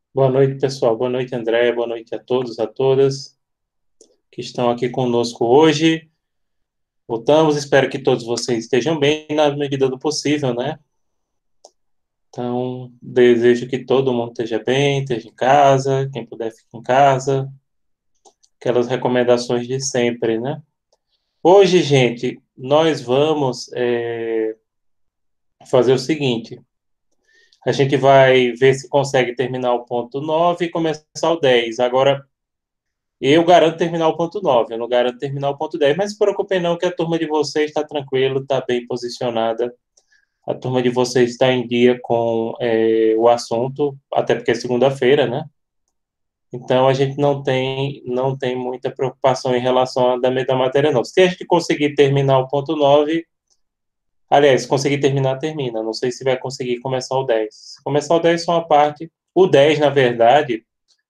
Boa noite, pessoal. Boa noite, André. Boa noite a todos, a todas que estão aqui conosco hoje. Voltamos, espero que todos vocês estejam bem na medida do possível, né? Então, desejo que todo mundo esteja bem, esteja em casa, quem puder fique em casa, aquelas recomendações de sempre, né? Hoje, gente, nós vamos fazer o seguinte: a gente vai ver se consegue terminar o ponto 9 e começar o 10. Agora, eu garanto terminar o ponto 9, eu não garanto terminar o ponto 10, mas não se preocupem não que a turma de vocês está tranquilo, está bem posicionada, a turma de vocês está em dia com o assunto, até porque é segunda-feira, né? Então a gente não tem muita preocupação em relação da matéria, não. Se a gente conseguir terminar o ponto 9, aliás, se conseguir terminar, termina. Não sei se vai conseguir começar o 10. Se começar o 10, só uma parte. O 10, na verdade,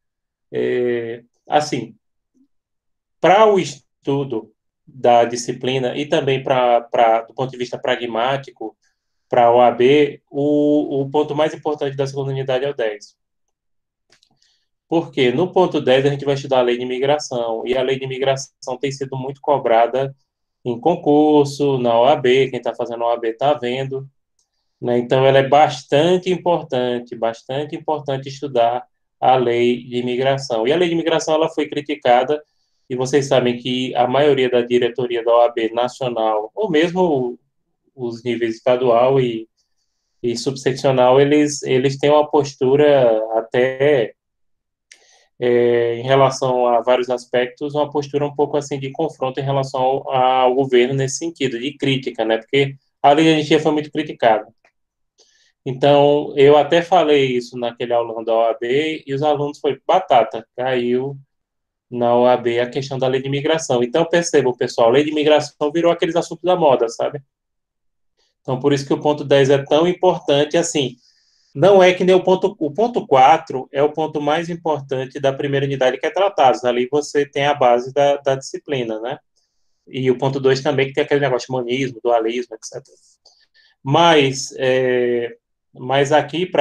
assim, para o estudo da disciplina e também do ponto de vista pragmático, para a OAB, o ponto mais importante da segunda unidade é o 10. Porque no ponto 10 a gente vai estudar a lei de imigração, e a lei de imigração tem sido muito cobrada em concurso, na OAB, quem está fazendo a OAB está vendo, né? Então ela é bastante importante estudar a lei de imigração. E a lei de imigração ela foi criticada, e vocês sabem que a maioria da diretoria da OAB nacional, ou mesmo os níveis estadual e subseccional, eles têm uma postura até em relação a vários aspectos, uma postura um pouco assim de confronto em relação ao governo nesse sentido, de crítica, né? Porque a lei de anistia foi muito criticada. Então, eu até falei isso naquele aulão da OAB e os alunos foi batata, caiu na OAB a questão da lei de imigração. Então, percebam, pessoal, a lei de imigração virou aqueles assuntos da moda, sabe? Então, por isso que o ponto 10 é tão importante, assim, não é que nem o ponto 4 é o ponto mais importante da primeira unidade que é tratado. Ali você tem a base da disciplina, né? E o ponto 2 também, que tem aquele negócio de monismo, dualismo, etc. Mas, mas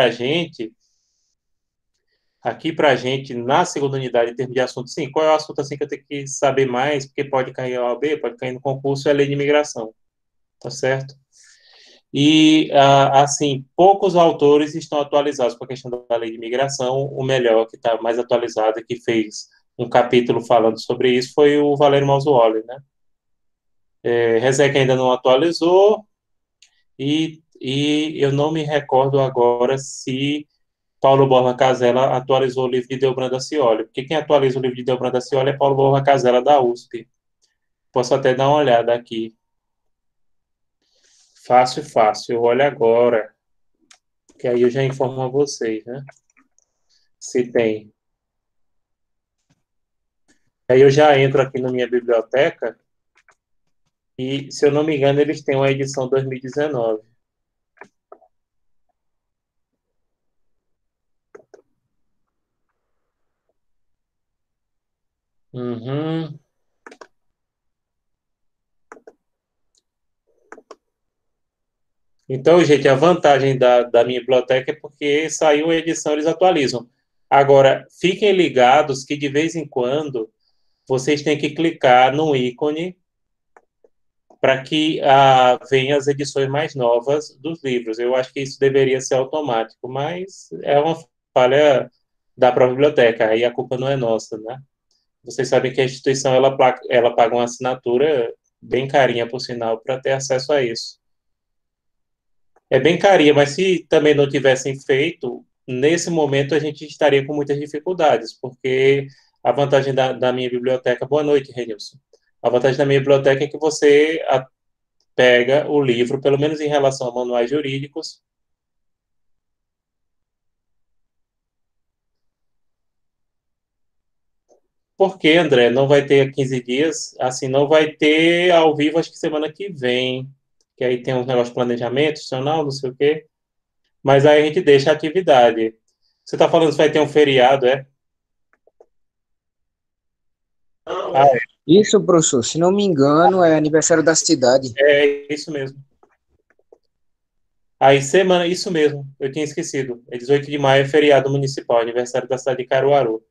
aqui pra gente, na segunda unidade, em termos de assunto, sim, qual é o assunto assim que eu tenho que saber mais, porque pode cair na OAB, pode cair no concurso, é a lei de imigração, tá certo? E, assim, poucos autores estão atualizados com a questão da lei de imigração. O melhor, que está mais atualizado, que fez um capítulo falando sobre isso, foi o Valério Mauzuoli, né? Rezec ainda não atualizou, e eu não me recordo agora se Paulo Borba Casella atualizou o livro de Delbrando Dacioli, porque quem atualiza o livro de Delbrando Dacioli é Paulo Borba Casella, da USP. Posso até dar uma olhada aqui. Fácil, fácil. Eu olho agora, que aí eu já informo a vocês, né? Se tem. Aí eu já entro aqui na minha biblioteca e, se eu não me engano, eles têm uma edição 2019. Uhum. Então, gente, a vantagem da minha biblioteca é porque saiu uma edição, eles atualizam. Agora, fiquem ligados que de vez em quando vocês têm que clicar no ícone para que venham as edições mais novas dos livros. Eu acho que isso deveria ser automático, mas é uma falha da própria biblioteca, aí a culpa não é nossa, né? Vocês sabem que a instituição ela paga uma assinatura bem carinha, por sinal, para ter acesso a isso. É bem carinha, mas se também não tivessem feito, nesse momento a gente estaria com muitas dificuldades, porque a vantagem da minha biblioteca. Boa noite, Renilson. A vantagem da minha biblioteca é que você pega o livro, pelo menos em relação a manuais jurídicos. Por que, André? Não vai ter 15 dias? Assim, não vai ter ao vivo, acho que semana que vem. Que aí tem uns negócios de planejamento, institucional, não sei o quê. Mas aí a gente deixa a atividade. Você está falando que vai ter um feriado, é? Ah, Isso, professor, se não me engano, é aniversário da cidade. é isso mesmo. Aí, semana, isso mesmo, eu tinha esquecido. É 18 de maio é feriado municipal, aniversário da cidade de Caruaru.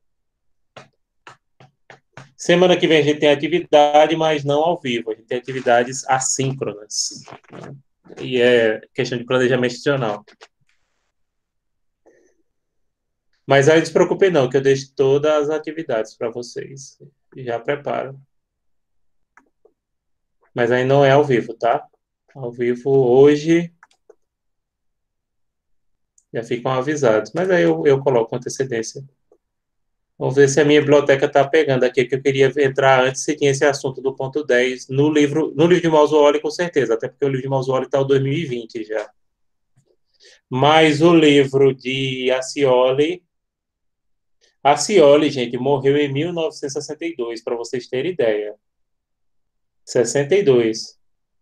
Semana que vem a gente tem atividade, mas não ao vivo. A gente tem atividades assíncronas. E é questão de planejamento institucional. Mas aí não se preocupem não, que eu deixo todas as atividades para vocês. Já preparo. Mas aí não é ao vivo, tá? Ao vivo hoje já ficam avisados. Mas aí eu coloco com antecedência. Vamos ver se a minha biblioteca está pegando aqui, que eu queria entrar antes se tinha esse assunto do ponto 10 no livro de Mausolio, com certeza, até porque o livro de Mausolio está o 2020 já. Mas o livro de Acioli, gente, morreu em 1962, para vocês terem ideia. 62.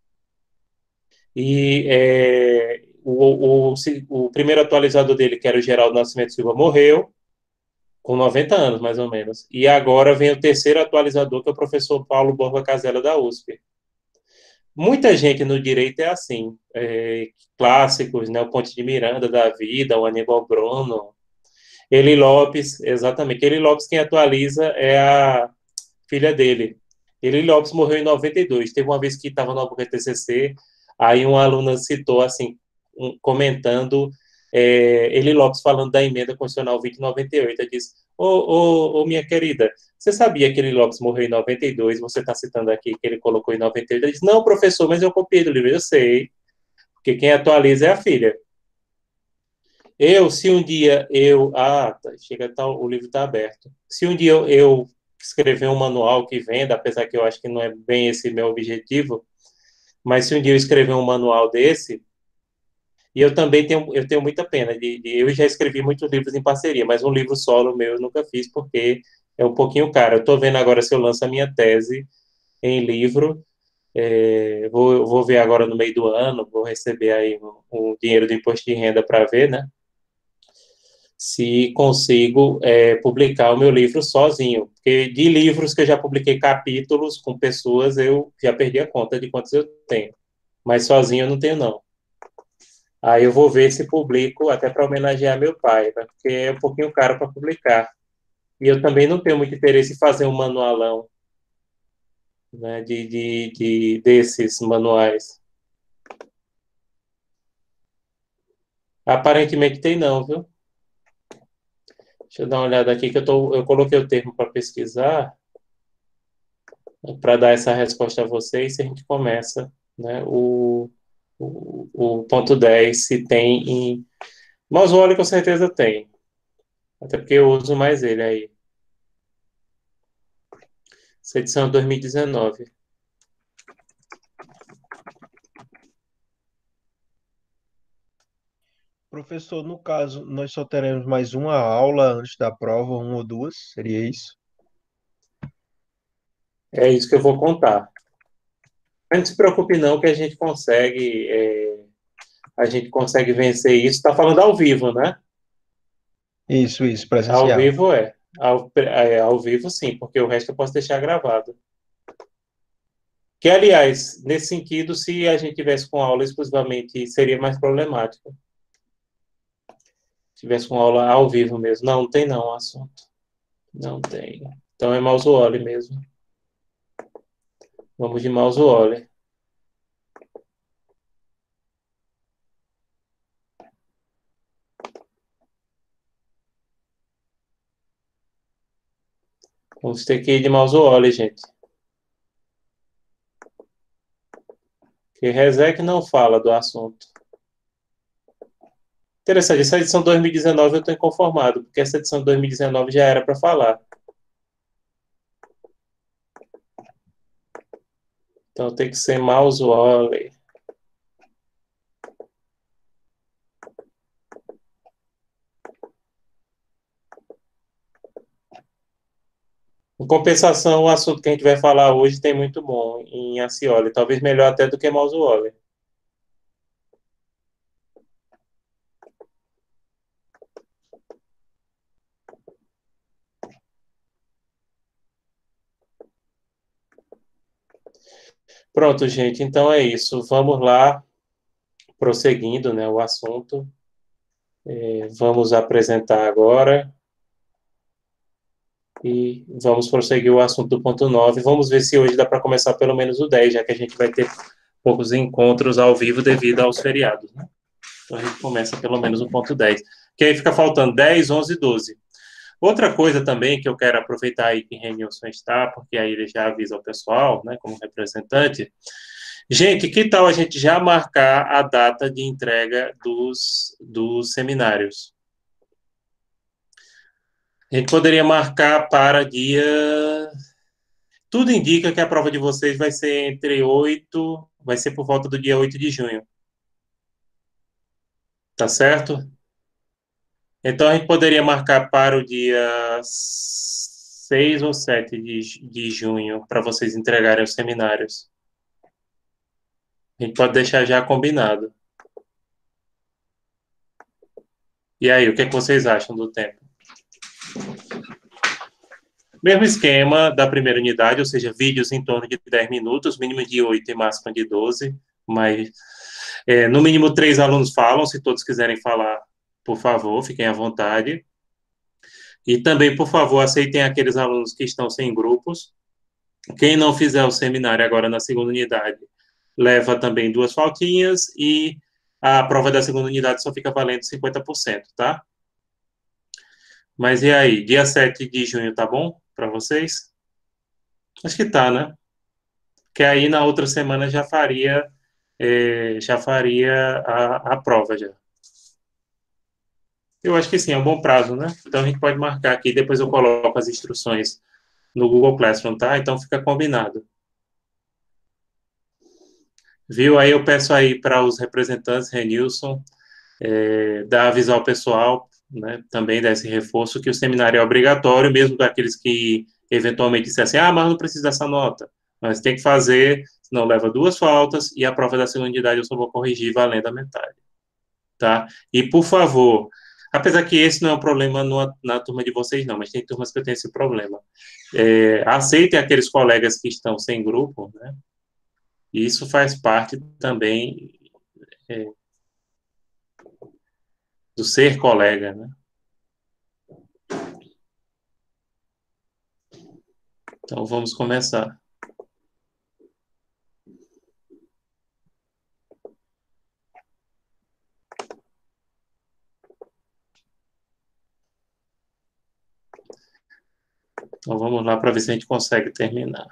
O primeiro atualizador dele, que era o Geraldo Nascimento Silva, morreu com 90 anos, mais ou menos. E agora vem o terceiro atualizador, que é o professor Paulo Borba Casella, da USP. Muita gente no direito é assim. Clássicos, né? O Ponte de Miranda da vida, o Aníbal Bruno. Eli Lopes, exatamente. Eli Lopes, quem atualiza é a filha dele. Eli Lopes morreu em 92. Teve uma vez que estava no TCC, aí uma aluna citou, assim, comentando, Eli Lopes falando da emenda constitucional 2098. Ela disse: ô, minha querida, você sabia que Eli Lopes morreu em 92? Você está citando aqui que ele colocou em 98. Ele disse: não, professor, mas eu copiei do livro. Eu sei, porque quem atualiza é a filha. Se um dia eu. Ah, chega, tá, o livro está aberto. Se um dia eu escrever um manual que venda, apesar que eu acho que não é bem esse meu objetivo, mas se um dia eu escrever um manual desse, e eu tenho muita pena eu já escrevi muitos livros em parceria, mas um livro solo meu eu nunca fiz porque é um pouquinho caro. Eu estou vendo agora se eu lanço a minha tese em livro. Vou ver agora no meio do ano, vou receber aí um dinheiro do imposto de renda para ver, né? Se consigo publicar o meu livro sozinho. Porque de livros que eu já publiquei capítulos com pessoas, eu já perdi a conta de quantos eu tenho. Mas sozinho eu não tenho, não. Aí eu vou ver se publico, até para homenagear meu pai, né? Porque é um pouquinho caro para publicar. E eu também não tenho muito interesse em fazer um manualão, né, desses manuais. Aparentemente tem não, viu? Deixa eu dar uma olhada aqui, que eu coloquei o termo para pesquisar, para dar essa resposta a vocês, se a gente começa, né, o ponto 10 se tem em... Moswoli com certeza tem, até porque eu uso mais ele aí. Essa edição é 2019. Professor, no caso, nós só teremos mais uma aula antes da prova, uma ou duas, seria isso? É isso que eu vou contar. Mas não se preocupe não, que a gente consegue vencer isso. Está falando ao vivo, né? Isso, Ao presencial. vivo é. Ao vivo sim, porque o resto eu posso deixar gravado. Que, aliás, nesse sentido, se a gente tivesse com aula exclusivamente, seria mais problemático. Se tivesse com aula ao vivo mesmo. Não, não tem não assunto. Não tem. Então é Mausuoli mesmo. Vamos de Mausuoli. Vamos ter que ir de Mausuoli, gente. Que Rezec não fala do assunto. Interessante, essa edição 2019 eu estou inconformado, porque essa edição 2019 já era para falar. Então tem que ser Mausuoli. Em compensação, o assunto que a gente vai falar hoje tem muito bom em Acioli, talvez melhor até do que Mausuoli. Pronto, gente, então é isso. Vamos lá prosseguindo, né, o assunto, vamos apresentar agora e vamos prosseguir o assunto do ponto 9. Vamos ver se hoje dá para começar pelo menos o 10, já que a gente vai ter poucos encontros ao vivo devido aos feriados, né? Então a gente começa pelo menos o ponto 10, que aí fica faltando 10, 11 e 12. Outra coisa também que eu quero aproveitar aí que Renilson está, porque aí ele já avisa o pessoal, né, como representante. Gente, que tal a gente já marcar a data de entrega dos seminários? A gente poderia marcar para dia. Tudo indica que a prova de vocês vai ser entre 8, vai ser por volta do dia 8 de junho. Tá certo? Então a gente poderia marcar para o dia 6 ou 7 de junho para vocês entregarem os seminários. A gente pode deixar já combinado. E aí, o que é que vocês acham do tempo? Mesmo esquema da primeira unidade, ou seja, vídeos em torno de 10 minutos, mínimo de 8 e máximo de 12, mas no mínimo 3 alunos falam, se todos quiserem falar, por favor, fiquem à vontade. E também, por favor, aceitem aqueles alunos que estão sem grupos. Quem não fizer o seminário agora na segunda unidade, leva também 2 faltinhas e a prova da segunda unidade só fica valendo 50%, tá? Mas e aí, dia 7 de junho tá bom para vocês? Acho que tá, né? Que aí na outra semana já faria a prova já. Eu acho que sim, é um bom prazo, né? Então a gente pode marcar aqui, depois eu coloco as instruções no Google Classroom, tá? Então fica combinado. Viu? Aí eu peço aí para os representantes, Renilson, dar avisar ao pessoal, né, também desse reforço, que o seminário é obrigatório, mesmo daqueles que eventualmente dissessem, mas não precisa dessa nota. Mas tem que fazer, senão leva 2 faltas, e a prova da segunda unidade eu só vou corrigir valendo a metade. Tá? E, por favor, apesar que esse não é um problema na turma de vocês, não, mas tem turmas que eu tenho esse problema. Aceitem aqueles colegas que estão sem grupo, né? E isso faz parte também do ser colega, né? Então, vamos começar. Então, vamos lá para ver se a gente consegue terminar.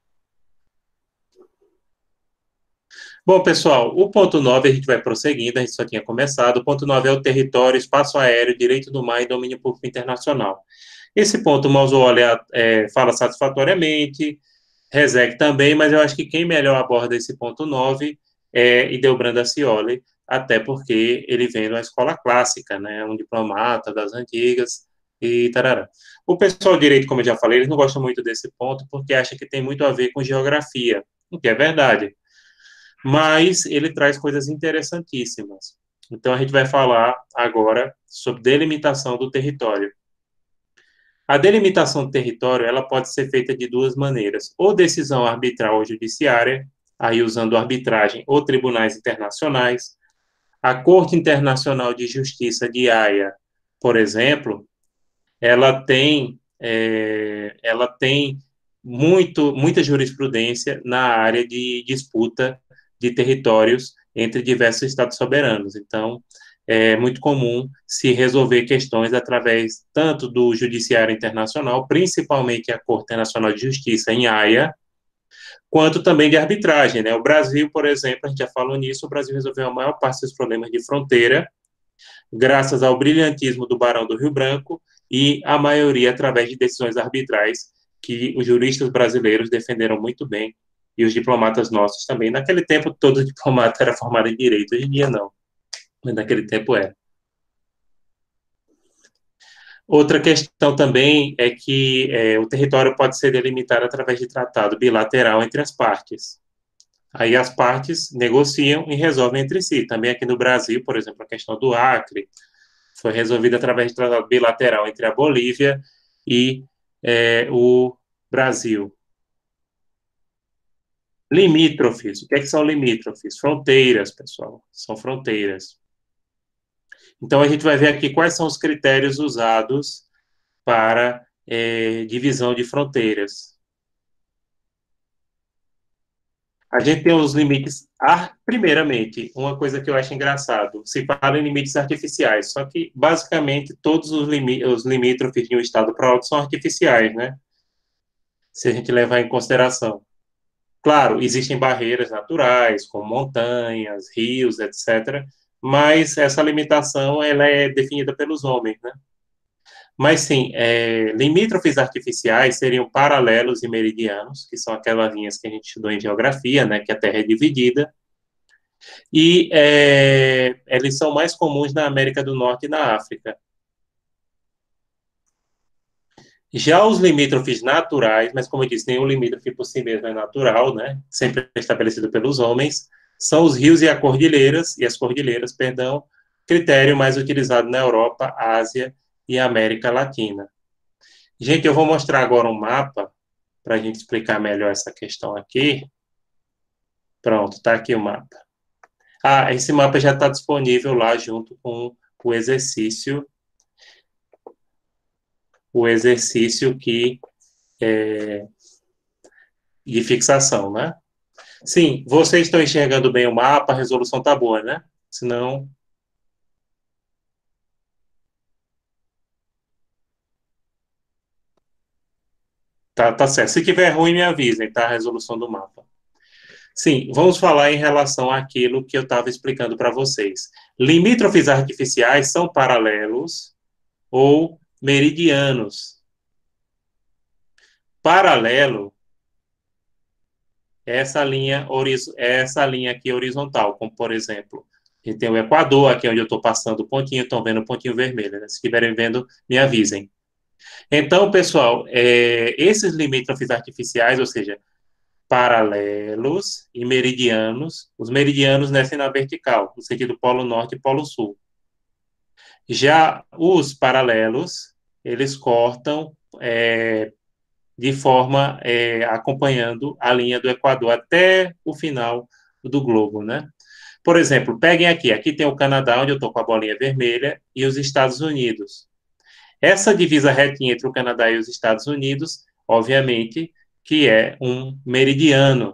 Bom, pessoal, o ponto 9 a gente vai prosseguindo, a gente só tinha começado. O ponto 9 é o território, espaço aéreo, direito do mar e domínio público internacional. Esse ponto o Mausolé fala satisfatoriamente, Rezec também, mas eu acho que quem melhor aborda esse ponto 9 é Ildebrando Scioli, até porque ele vem de uma escola clássica, né, um diplomata das antigas e tarará. O pessoal de direito, como eu já falei, eles não gostam muito desse ponto porque acha que tem muito a ver com geografia, o que é verdade, mas ele traz coisas interessantíssimas. Então a gente vai falar agora sobre delimitação do território. A delimitação do território, ela pode ser feita de 2 maneiras: ou decisão arbitral ou judiciária, aí usando arbitragem ou tribunais internacionais. A Corte Internacional de Justiça de Haia, por exemplo, ela tem muita jurisprudência na área de disputa de territórios entre diversos estados soberanos. Então, é muito comum se resolver questões através tanto do Judiciário Internacional, principalmente a Corte Internacional de Justiça em Haia, quanto também de arbitragem, né? O Brasil, por exemplo, a gente já falou nisso, o Brasil resolveu a maior parte dos problemas de fronteira, graças ao brilhantismo do Barão do Rio Branco e a maioria através de decisões arbitrais que os juristas brasileiros defenderam muito bem e os diplomatas nossos também. Naquele tempo, todo diplomata era formado em direito, hoje em dia não, mas naquele tempo era. Outra questão também é que o território pode ser delimitado através de tratado bilateral entre as partes. Aí as partes negociam e resolvem entre si. Também aqui no Brasil, por exemplo, a questão do Acre foi resolvida através de tratado bilateral entre a Bolívia e o Brasil. Limítrofes. O que é que são limítrofes? Fronteiras, pessoal. São fronteiras. Então, a gente vai ver aqui quais são os critérios usados para divisão de fronteiras. A gente tem os limites. Primeiramente, uma coisa que eu acho engraçado, se fala em limites artificiais, só que, basicamente, todos os limítrofes de um estado para outro são artificiais, né? Se a gente levar em consideração. Claro, existem barreiras naturais, como montanhas, rios, etc., mas essa limitação ela é definida pelos homens, né? Mas sim, limítrofes artificiais seriam paralelos e meridianos, que são aquelas linhas que a gente estudou em geografia, né, que a Terra é dividida, e eles são mais comuns na América do Norte e na África. Já os limítrofes naturais, mas como eu disse, nenhum limítrofe por si mesmo é natural, né, sempre estabelecido pelos homens, são os rios e as cordilheiras, perdão, critério mais utilizado na Europa, Ásia e América Latina. Gente, eu vou mostrar agora um mapa para a gente explicar melhor essa questão aqui. Pronto, está aqui o mapa. Esse mapa já está disponível lá junto com o exercício de fixação, né? Sim, vocês estão enxergando bem o mapa, a resolução está boa, né? Senão, tá certo. Se tiver ruim, me avisem, tá? A resolução do mapa. Sim, vamos falar em relação àquilo que eu estava explicando para vocês. Limítrofes artificiais são paralelos ou meridianos. Paralelo é essa linha aqui horizontal, como por exemplo, a gente tem o Equador, aqui onde eu estou passando o pontinho, estão vendo o pontinho vermelho, né? Se estiverem vendo, me avisem. Então, pessoal, esses limítrofes artificiais, ou seja, paralelos e meridianos, os meridianos descem na vertical, no sentido polo norte e polo sul. Já os paralelos, eles cortam de forma acompanhando a linha do Equador até o final do globo, né? Por exemplo, peguem aqui tem o Canadá, onde eu estou com a bolinha vermelha, e os Estados Unidos. Essa divisa retinha entre o Canadá e os Estados Unidos, obviamente, que é um meridiano,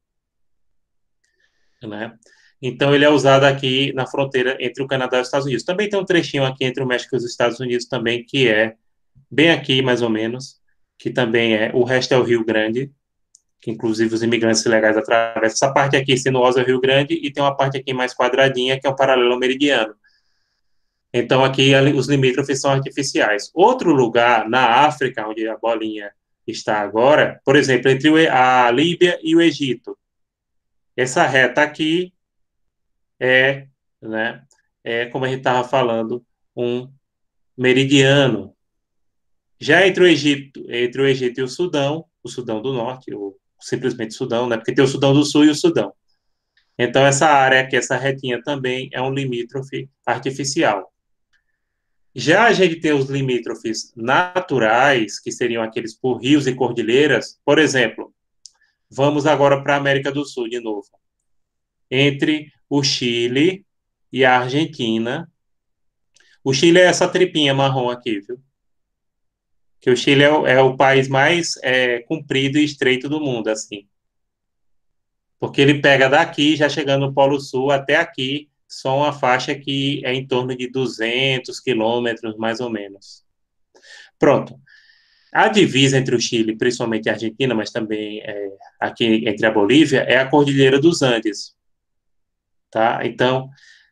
né? Então, ele é usado aqui na fronteira entre o Canadá e os Estados Unidos. Também tem um trechinho aqui entre o México e os Estados Unidos também, que é bem aqui, mais ou menos, que também o resto é o Rio Grande, que inclusive os imigrantes ilegais atravessam. Essa parte aqui, sinuosa, é o Rio Grande, e tem uma parte aqui mais quadradinha, que é o paralelo meridiano. Então, aqui os limítrofes são artificiais. Outro lugar, na África, onde a bolinha está agora, por exemplo, entre a Líbia e o Egito. Essa reta aqui né, como a gente estava falando, um meridiano. Já entre o Egito e o Sudão do Norte, ou simplesmente Sudão, né, porque tem o Sudão do Sul e o Sudão. Então, essa área aqui, essa retinha também é um limítrofe artificial. Já a gente tem os limítrofes naturais, que seriam aqueles por rios e cordilheiras. Por exemplo, vamos agora para a América do Sul de novo. Entre o Chile e a Argentina. O Chile é essa tripinha marrom aqui, viu? Que o Chile é o país mais comprido e estreito do mundo, assim. Porque ele pega daqui, já chegando no Polo Sul, até aqui, só uma faixa que é em torno de 200 quilômetros, mais ou menos. Pronto. A divisa entre o Chile, principalmente a Argentina, mas também aqui entre a Bolívia, é a Cordilheira dos Andes. Tá? Então,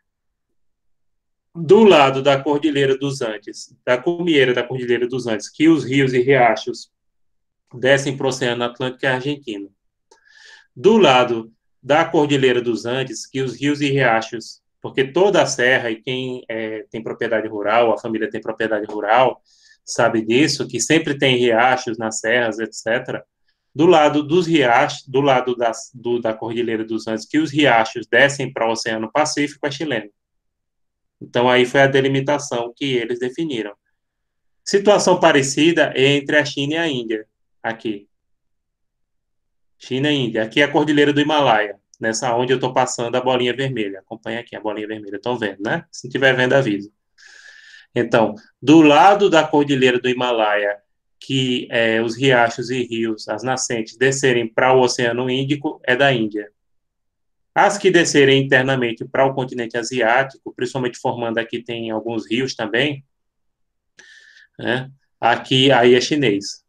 do lado da Cordilheira dos Andes, da cumieira da Cordilheira dos Andes, que os rios e riachos descem para o Oceano Atlântico, é a Argentina. Do lado da Cordilheira dos Andes, que os rios e riachos, porque toda a serra, e quem tem propriedade rural, a família tem propriedade rural, sabe disso, que sempre tem riachos nas serras, etc. Do lado dos riachos, do lado da Cordilheira dos Andes, que os riachos descem para o Oceano Pacífico, é chileno. Então, aí foi a delimitação que eles definiram. Situação parecida entre a China e a Índia, aqui. China e Índia. Aqui é a Cordilheira do Himalaia, nessa onde eu estou passando a bolinha vermelha. Acompanha aqui a bolinha vermelha. Estão vendo, né? Se não estiver vendo, avisa. Então, do lado da Cordilheira do Himalaia, que os riachos e rios, as nascentes, descerem para o Oceano Índico, é da Índia. As que descerem internamente para o continente asiático, principalmente formando aqui, tem alguns rios também, né? Aqui, aí é chinês,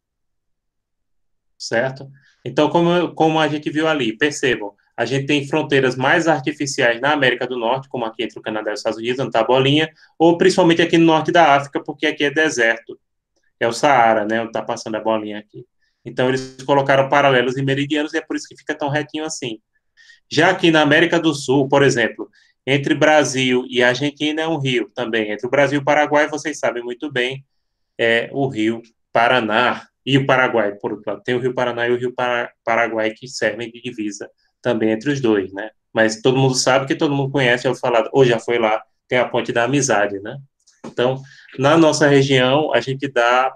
certo? Então, como a gente viu ali, percebam, a gente tem fronteiras mais artificiais na América do Norte, como aqui entre o Canadá e os Estados Unidos, onde está a bolinha, ou principalmente aqui no norte da África, porque aqui é deserto, é o Saara, né, onde está passando a bolinha aqui. Então, eles colocaram paralelos e meridianos, e é por isso que fica tão retinho assim. Já aqui na América do Sul, por exemplo, entre Brasil e Argentina é um rio também. Entre o Brasil e o Paraguai, vocês sabem muito bem, é o rio Paraná e o Paraguai, por outro lado. Tem o rio Paraná e o rio Paraguai que servem de divisa também entre os dois, né? Mas todo mundo sabe que todo mundo conhece, eu falar, ou já foi lá, tem a Ponte da Amizade, né? Então, na nossa região, a gente dá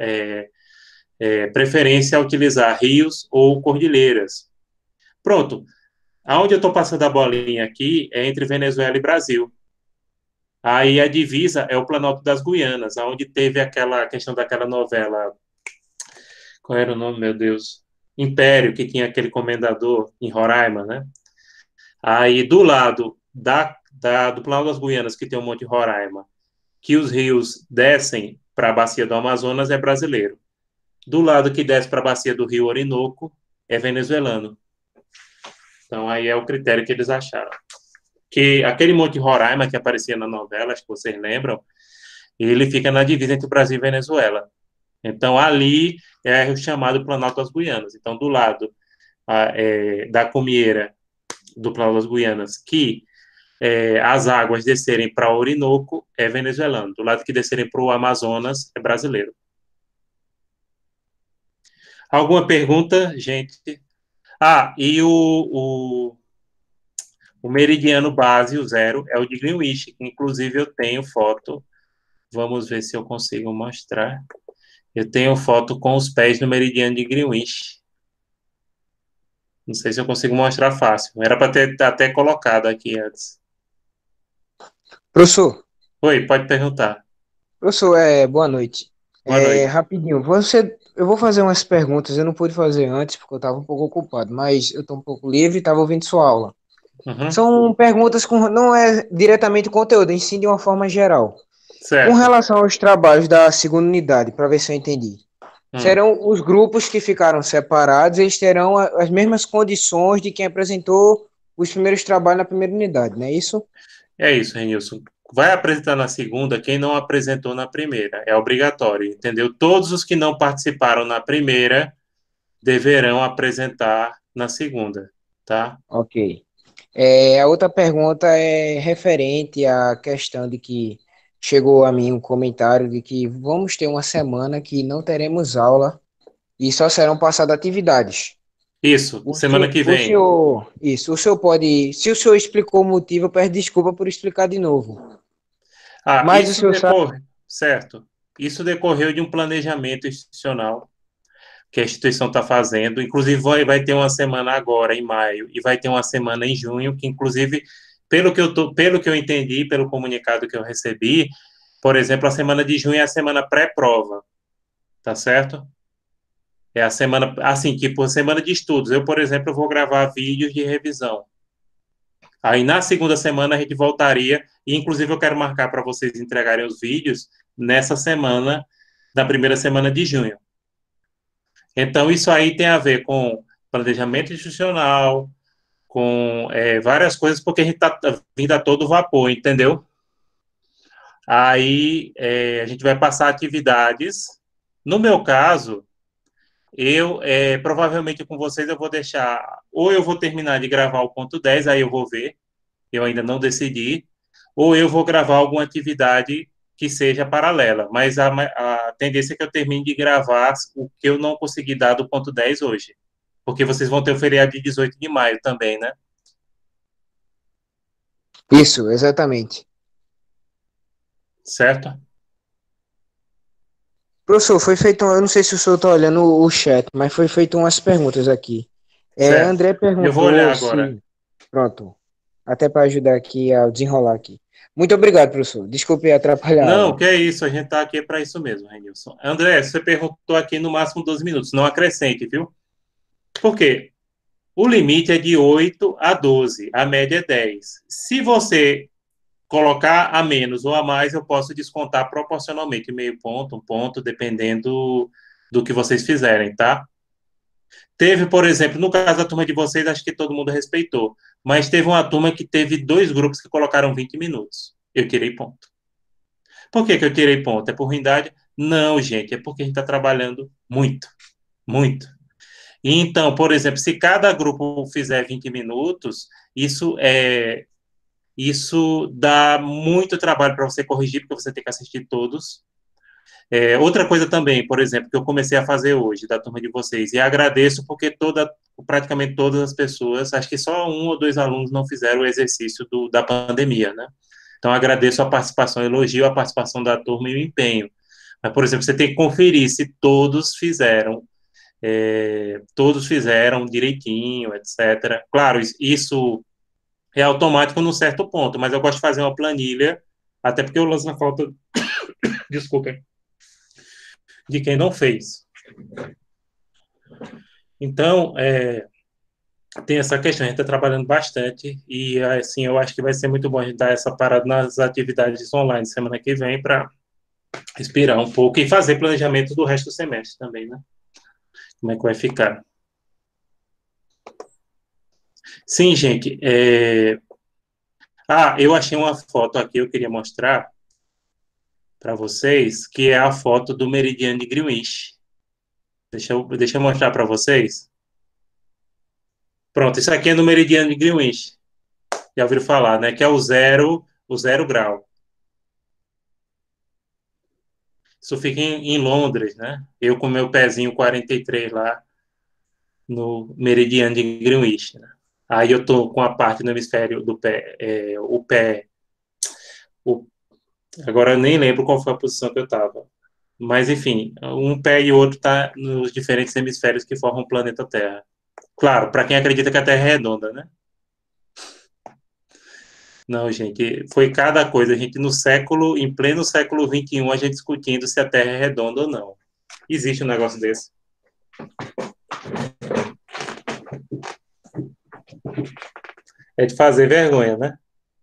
preferência a utilizar rios ou cordilheiras. Pronto. Aonde eu estou passando a bolinha aqui é entre Venezuela e Brasil. Aí a divisa é o Planalto das Guianas, aonde teve aquela questão daquela novela. Qual era o nome, meu Deus? Império, que tinha aquele comendador em Roraima, né? Aí do lado do Planalto das Guianas, que tem o Monte Roraima, que os rios descem para a bacia do Amazonas, é brasileiro. Do lado que desce para a bacia do Rio Orinoco, é venezuelano. Então aí é o critério que eles acharam. Que aquele Monte Roraima que aparecia na novela, acho que vocês lembram, ele fica na divisa entre o Brasil e Venezuela. Então, ali é o chamado Planalto das Guianas. Então, do lado da comieira do Planalto das Guianas, que as águas descerem para o Orinoco, é venezuelano. Do lado que descerem para o Amazonas, é brasileiro. Alguma pergunta, gente? Ah, e o meridiano base, o zero, é o de Greenwich, que inclusive eu tenho foto. Vamos ver se eu consigo mostrar. Eu tenho foto com os pés no meridiano de Greenwich. Não sei se eu consigo mostrar fácil. Era para ter até colocado aqui antes. Professor, Oi, pode perguntar. professor, boa noite. Boa noite. Rapidinho, eu vou fazer umas perguntas, eu não pude fazer antes porque eu estava um pouco ocupado, mas eu estou um pouco livre e estava ouvindo sua aula. Uhum, São perguntas com, não é diretamente conteúdo, em si de uma forma geral. Com certo. relação aos trabalhos da segunda unidade, para ver se eu entendi. Hum, Serão os grupos que ficaram separados, eles terão as mesmas condições de quem apresentou os primeiros trabalhos na primeira unidade, não é isso? é isso, Renilson. Vai apresentar na segunda quem não apresentou na primeira. É obrigatório, entendeu? Todos os que não participaram na primeira deverão apresentar na segunda, tá? Ok. A outra pergunta é referente à questão de que chegou a mim um comentário de que vamos ter uma semana que não teremos aula e só serão passadas atividades. Isso, semana que O vem. senhor, isso, o senhor pode, se o senhor explicou o motivo, eu peço desculpa por explicar de novo. Ah, Mas o isso senhor sabe, decorre, certo. Isso decorreu de um planejamento institucional que a instituição está fazendo. Inclusive, vai ter uma semana agora, em maio, e vai ter uma semana em junho, que, inclusive, pelo que eu entendi, pelo comunicado que eu recebi, por exemplo, a semana de junho é a semana pré-prova, tá certo? É a semana, assim, tipo, semana de estudos. Eu, por exemplo, vou gravar vídeos de revisão. Aí, na segunda semana, a gente voltaria, e, inclusive, eu quero marcar para vocês entregarem os vídeos nessa semana, da primeira semana de junho. Então, isso aí tem a ver com planejamento institucional, com várias coisas, porque a gente está vindo a todo vapor, entendeu? Aí a gente vai passar atividades. No meu caso, provavelmente com vocês eu vou deixar, ou eu vou terminar de gravar o ponto 10, aí eu vou ver, eu ainda não decidi, ou eu vou gravar alguma atividade que seja paralela, mas a tendência é que eu termine de gravar o que eu não consegui dar do ponto 10 hoje, porque vocês vão ter o feriado de 18 de maio também, né? isso, exatamente. Certo? Professor, foi feito, eu não sei se o senhor está olhando o chat, mas foi feito umas perguntas aqui. certo? André Eu vou olhar perguntou agora. se. Pronto, até para ajudar aqui a desenrolar aqui. Muito obrigado, professor. Desculpe atrapalhar a Não, aula. que é isso, a gente está aqui para isso mesmo, Renilson. André, você perguntou aqui no máximo 12 minutos, não acrescente, viu? Por quê? O limite é de 8 a 12, a média é 10. Se você colocar a menos ou a mais, eu posso descontar proporcionalmente, meio ponto, um ponto, dependendo do que vocês fizerem, tá? Teve, por exemplo, no caso da turma de vocês, acho que todo mundo respeitou, mas teve uma turma que teve dois grupos que colocaram 20 minutos. Eu tirei ponto. Por que que eu tirei ponto? É por ruindade? Não, gente, é porque a gente está trabalhando muito, muito. E então, por exemplo, se cada grupo fizer 20 minutos, isso dá muito trabalho para você corrigir, porque você tem que assistir todos. Outra coisa também, por exemplo, que eu comecei a fazer hoje, da turma de vocês, e agradeço porque praticamente todas as pessoas, acho que só um ou dois alunos não fizeram o exercício da pandemia, né? Então, agradeço a participação, elogio a participação da turma e o empenho. Mas, por exemplo, você tem que conferir se todos fizeram direitinho, etc. Claro, isso é automático num certo ponto, mas eu gosto de fazer uma planilha, até porque eu lanço na falta, desculpem, de quem não fez. Então, tem essa questão, a gente está trabalhando bastante e, assim, eu acho que vai ser muito bom a gente dar essa parada nas atividades online semana que vem para respirar um pouco e fazer planejamento do resto do semestre também, né? Como é que vai ficar? Sim, gente. Eu achei uma foto aqui, eu queria mostrar para vocês, que é a foto do meridiano de Greenwich. Deixa eu mostrar para vocês. Pronto, isso aqui é no meridiano de Greenwich. Já ouviram falar, né? Que é o zero grau. Isso fica em Londres, né? Eu com meu pezinho 43 lá no meridiano de Greenwich, né? Aí eu tô com a parte no hemisfério do pé, o pé, o, agora eu nem lembro qual foi a posição que eu estava. Mas enfim, um pé e o outro tá nos diferentes hemisférios que formam o planeta Terra. Claro, para quem acredita que a Terra é redonda, né? Não, gente, foi cada coisa. A gente em pleno século XXI, a gente discutindo se a Terra é redonda ou não. Existe um negócio desse. É de fazer vergonha, né?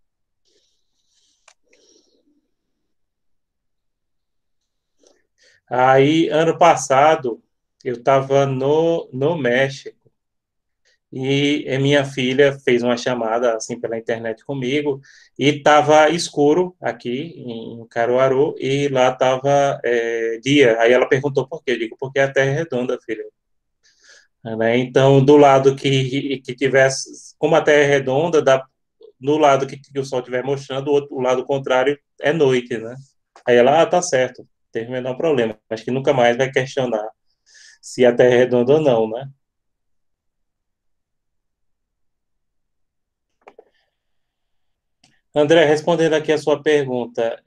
Aí, ano passado, eu estava no México e a minha filha fez uma chamada assim pela internet comigo e estava escuro aqui em Caruaru e lá estava dia. Aí ela perguntou por quê? Eu digo, porque a Terra é redonda, filha. Né? Então, do lado que tivesse, como a Terra é redonda, no lado que o Sol estiver mostrando, o lado contrário é noite, né? Aí ela, tá certo, teve o menor problema. Acho que nunca mais vai questionar se a Terra é redonda ou não, né? André, respondendo aqui a sua pergunta,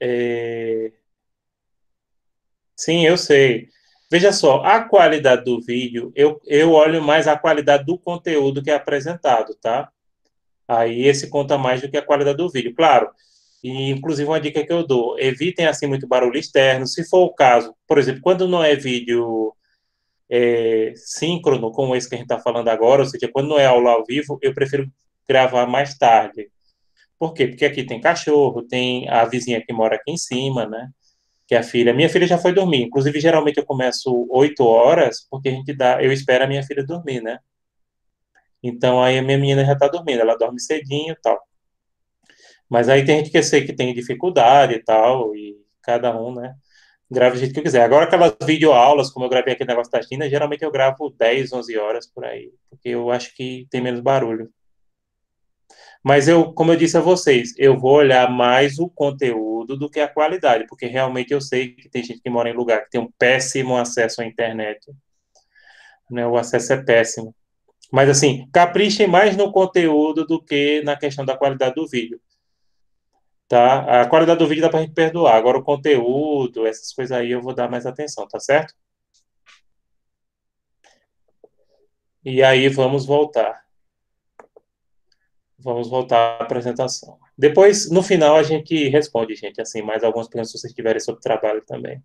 sim, eu sei. Veja só, a qualidade do vídeo, eu olho mais a qualidade do conteúdo que é apresentado, tá? Aí esse conta mais do que a qualidade do vídeo, claro. E, inclusive, uma dica que eu dou, evitem, assim, muito barulho externo. Se for o caso, por exemplo, quando não é vídeo síncrono, como esse que a gente está falando agora, ou seja, quando não é aula ao vivo, eu prefiro gravar mais tarde. Por quê? Porque aqui tem cachorro, tem a vizinha que mora aqui em cima, né? Que é a filha. Minha filha já foi dormir. Inclusive, geralmente eu começo 8 horas, porque eu espero a minha filha dormir, né? Então, aí a minha menina já está dormindo, ela dorme cedinho e tal. Mas aí tem gente que eu sei que tem dificuldade e tal, e cada um, né? Grava do jeito que eu quiser. Agora, aquelas videoaulas, como eu gravei aquele negócio da China, geralmente eu gravo 10, 11 horas por aí, porque eu acho que tem menos barulho. Mas como eu disse a vocês, eu vou olhar mais o conteúdo do que a qualidade, porque realmente eu sei que tem gente que mora em lugar que tem um péssimo acesso à internet, né? O acesso é péssimo. Mas assim, caprichem mais no conteúdo do que na questão da qualidade do vídeo, tá? A qualidade do vídeo dá pra gente perdoar. Agora o conteúdo, essas coisas aí eu vou dar mais atenção, tá certo? E aí vamos voltar. Vamos voltar à apresentação. Depois, no final, a gente responde, gente, assim, mais algumas perguntas se vocês tiverem sobre trabalho também.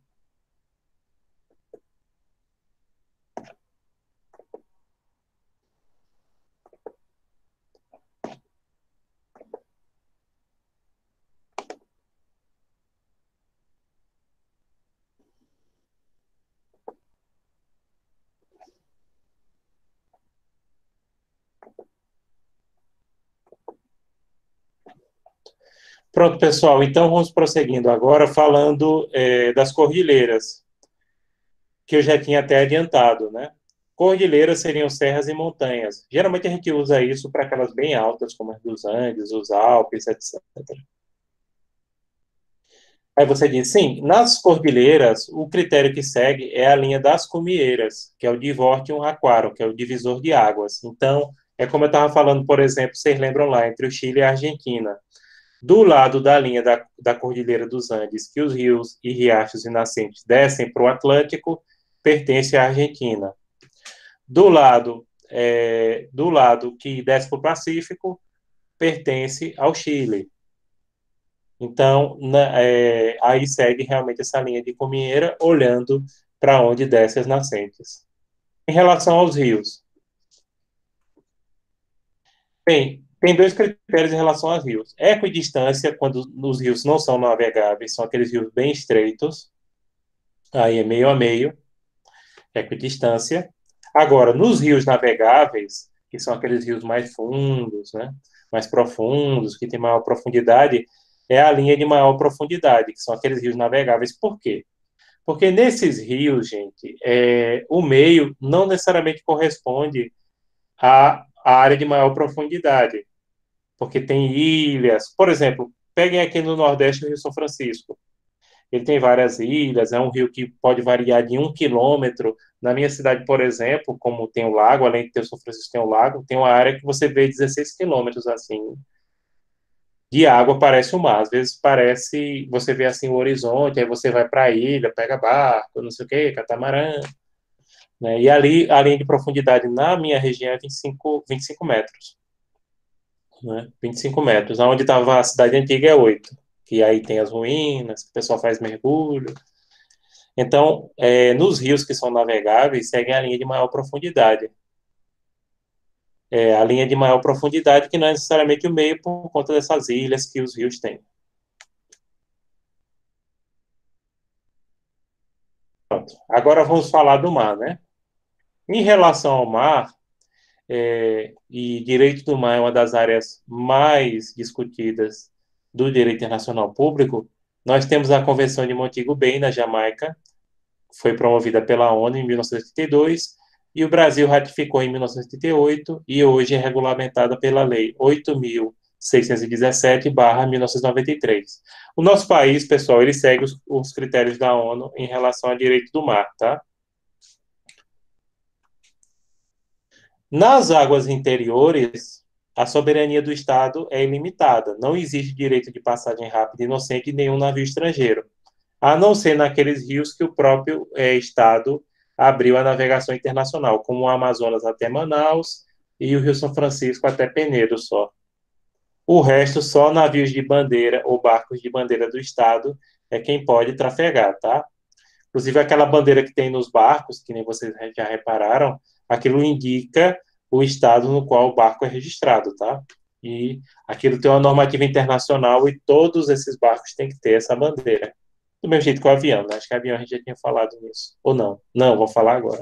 Pronto, pessoal, então vamos prosseguindo agora falando das cordilheiras, que eu já tinha até adiantado, né? Cordilheiras seriam serras e montanhas. Geralmente a gente usa isso para aquelas bem altas, como as dos Andes, os Alpes, etc. Aí você diz, sim, nas cordilheiras, o critério que segue é a linha das cumeeiras, que é o Divórtium Aquarum, que é o divisor de águas. Então, é como eu estava falando, por exemplo, vocês lembram lá, entre o Chile e a Argentina. Do lado da linha da Cordilheira dos Andes, que os rios e riachos e nascentes descem para o Atlântico, pertence à Argentina. Do lado que desce para o Pacífico, pertence ao Chile. Então, aí segue realmente essa linha de comieira, olhando para onde descem as nascentes. Em relação aos rios, tem dois critérios em relação aos rios. Equidistância, quando os rios não são navegáveis, são aqueles rios bem estreitos, aí é meio a meio, equidistância. Agora, nos rios navegáveis, que são aqueles rios mais fundos, né, mais profundos, que têm maior profundidade, é a linha de maior profundidade, que são aqueles rios navegáveis. Por quê? Porque nesses rios, gente, o meio não necessariamente corresponde à área de maior profundidade, porque tem ilhas. Por exemplo, peguem aqui no Nordeste o Rio São Francisco. Ele tem várias ilhas, é um rio que pode variar de 1 quilômetro. Na minha cidade, por exemplo, como tem o lago, além de ter o São Francisco, tem o lago, tem uma área que você vê 16 quilômetros, assim, de água, parece o mar. Às vezes parece, você vê assim o horizonte, aí você vai para a ilha, pega barco, não sei o quê, catamarã, né? E ali, a linha de profundidade na minha região é 25 metros, né? 25 metros. Onde estava a cidade antiga é 8, que aí tem as ruínas, que o pessoal faz mergulho. Então, nos rios que são navegáveis, seguem a linha de maior profundidade. A linha de maior profundidade, que não é necessariamente o meio por conta dessas ilhas que os rios têm. Pronto. Agora vamos falar do mar, né? Em relação ao mar, e direito do mar é uma das áreas mais discutidas do direito internacional público, nós temos a Convenção de Montego Bay, na Jamaica, foi promovida pela ONU em 1982, e o Brasil ratificou em 1988 e hoje é regulamentada pela Lei 8.617/1993. O nosso país, pessoal, ele segue os critérios da ONU em relação ao direito do mar, tá? Nas águas interiores, a soberania do Estado é ilimitada. Não existe direito de passagem rápida e inocente de nenhum navio estrangeiro, a não ser naqueles rios que o próprio Estado abriu a navegação internacional, como o Amazonas até Manaus e o Rio São Francisco até Penedo só. O resto, só navios de bandeira ou barcos de bandeira do Estado é quem pode trafegar, tá? Inclusive, aquela bandeira que tem nos barcos, que nem vocês já repararam, aquilo indica o estado no qual o barco é registrado, tá? E aquilo tem uma normativa internacional e todos esses barcos têm que ter essa bandeira. Do mesmo jeito que o avião, né? Acho que o avião a gente já tinha falado nisso. Ou não? Não, vou falar agora.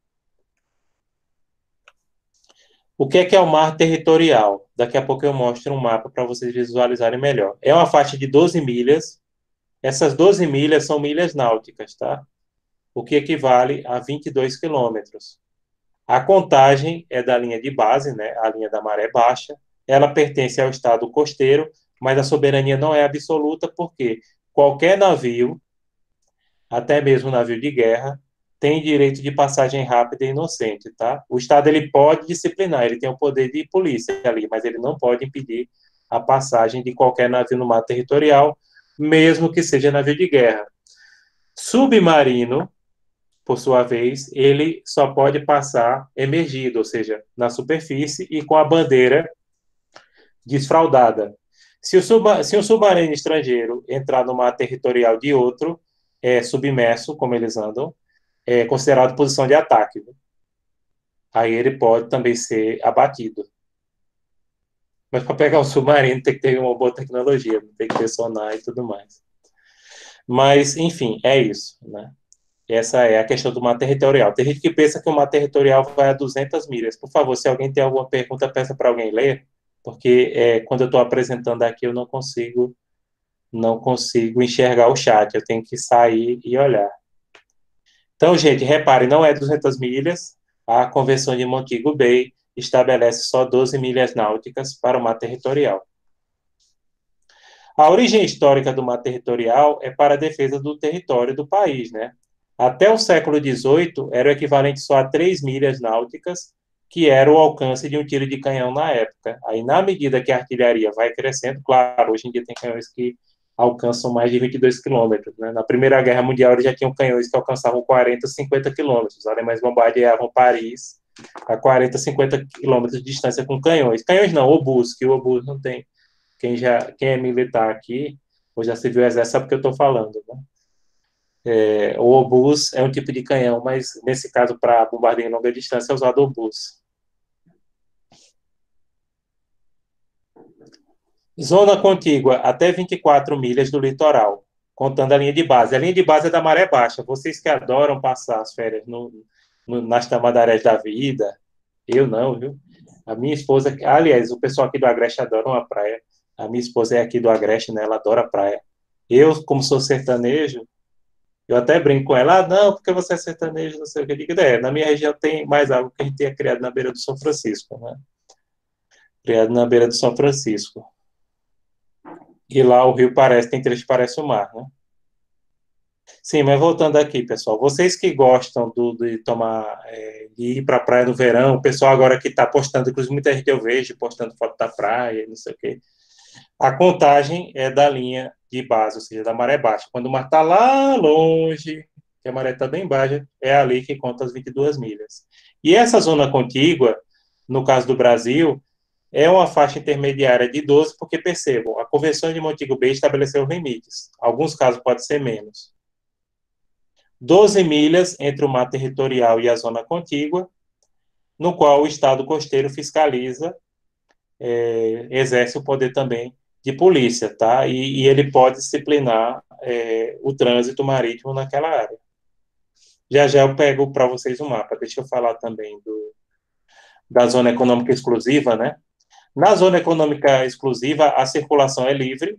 O que é o mar territorial? Daqui a pouco eu mostro um mapa para vocês visualizarem melhor. É uma faixa de 12 milhas. Essas 12 milhas são milhas náuticas, tá? O que equivale a 22 quilômetros. A contagem é da linha de base, né? A linha da maré baixa. Ela pertence ao estado costeiro, mas a soberania não é absoluta, porque qualquer navio, até mesmo navio de guerra, tem direito de passagem rápida e inocente, tá? O Estado ele pode disciplinar, ele tem o poder de polícia ali, mas ele não pode impedir a passagem de qualquer navio no mar territorial, mesmo que seja navio de guerra. Submarino por sua vez, ele só pode passar emergido, ou seja, na superfície e com a bandeira desfraldada. Se um submarino estrangeiro entrar no mar territorial de outro, submerso, como eles andam, é considerado posição de ataque. Aí ele pode também ser abatido. Mas para pegar um submarino tem que ter uma boa tecnologia, tem que ter sonar e tudo mais. Mas, enfim, é isso, né? Essa é a questão do mar territorial. Tem gente que pensa que o mar territorial vai a 200 milhas. Por favor, se alguém tem alguma pergunta, peça para alguém ler, porque quando eu estou apresentando aqui, eu não consigo enxergar o chat. Eu tenho que sair e olhar. Então, gente, repare, não é 200 milhas. A Convenção de Montego Bay estabelece só 12 milhas náuticas para o mar territorial. A origem histórica do mar territorial é para a defesa do território do país, né? Até o século XVIII, era o equivalente só a 3 milhas náuticas, que era o alcance de um tiro de canhão na época. Aí, na medida que a artilharia vai crescendo, claro, hoje em dia tem canhões que alcançam mais de 22 quilômetros. Né? Na Primeira Guerra Mundial, eles já tinham canhões que alcançavam 40, 50 quilômetros. Os alemães bombardeavam Paris a 40, 50 quilômetros de distância com canhões. Canhões não, obus, que o obus não tem. Quem é militar aqui, ou já se viu o exército, sabe o que eu estou falando. Né? O obus é um tipo de canhão, mas nesse caso, para bombardeio em longa distância, é usado obus. Zona contígua até 24 milhas do litoral, contando a linha de base. A linha de base é da maré baixa. Vocês que adoram passar as férias nas tamandarés da vida, eu não, viu? A minha esposa, aliás, o pessoal aqui do Agreste adora uma praia. A minha esposa é aqui do Agreste, né? Ela adora praia. Eu, como sou sertanejo, eu até brinco com ela, não, porque você é sertanejo, não sei o que. Eu digo, na minha região tem mais água que a gente tinha criado na beira do São Francisco, né? Criado na beira do São Francisco. E lá o rio tem trecho que parece o mar, né? Sim, mas voltando aqui, pessoal, vocês que gostam de tomar, de ir para a praia no verão, o pessoal agora que está postando, inclusive muita gente eu vejo postando foto da praia, não sei o quê. A contagem é da linha de base, ou seja, da maré baixa. Quando o mar está lá longe, que a maré está bem baixa, é ali que conta as 22 milhas. E essa zona contígua, no caso do Brasil, é uma faixa intermediária de 12, porque percebam, a Convenção de Montego Bay estabeleceu os limites. Alguns casos pode ser menos. 12 milhas entre o mar territorial e a zona contígua, no qual o Estado costeiro fiscaliza, exerce o poder também de polícia, tá? E ele pode disciplinar o trânsito marítimo naquela área. Já já eu pego para vocês o mapa. Deixa eu falar também da zona econômica exclusiva, né? Na zona econômica exclusiva, a circulação é livre,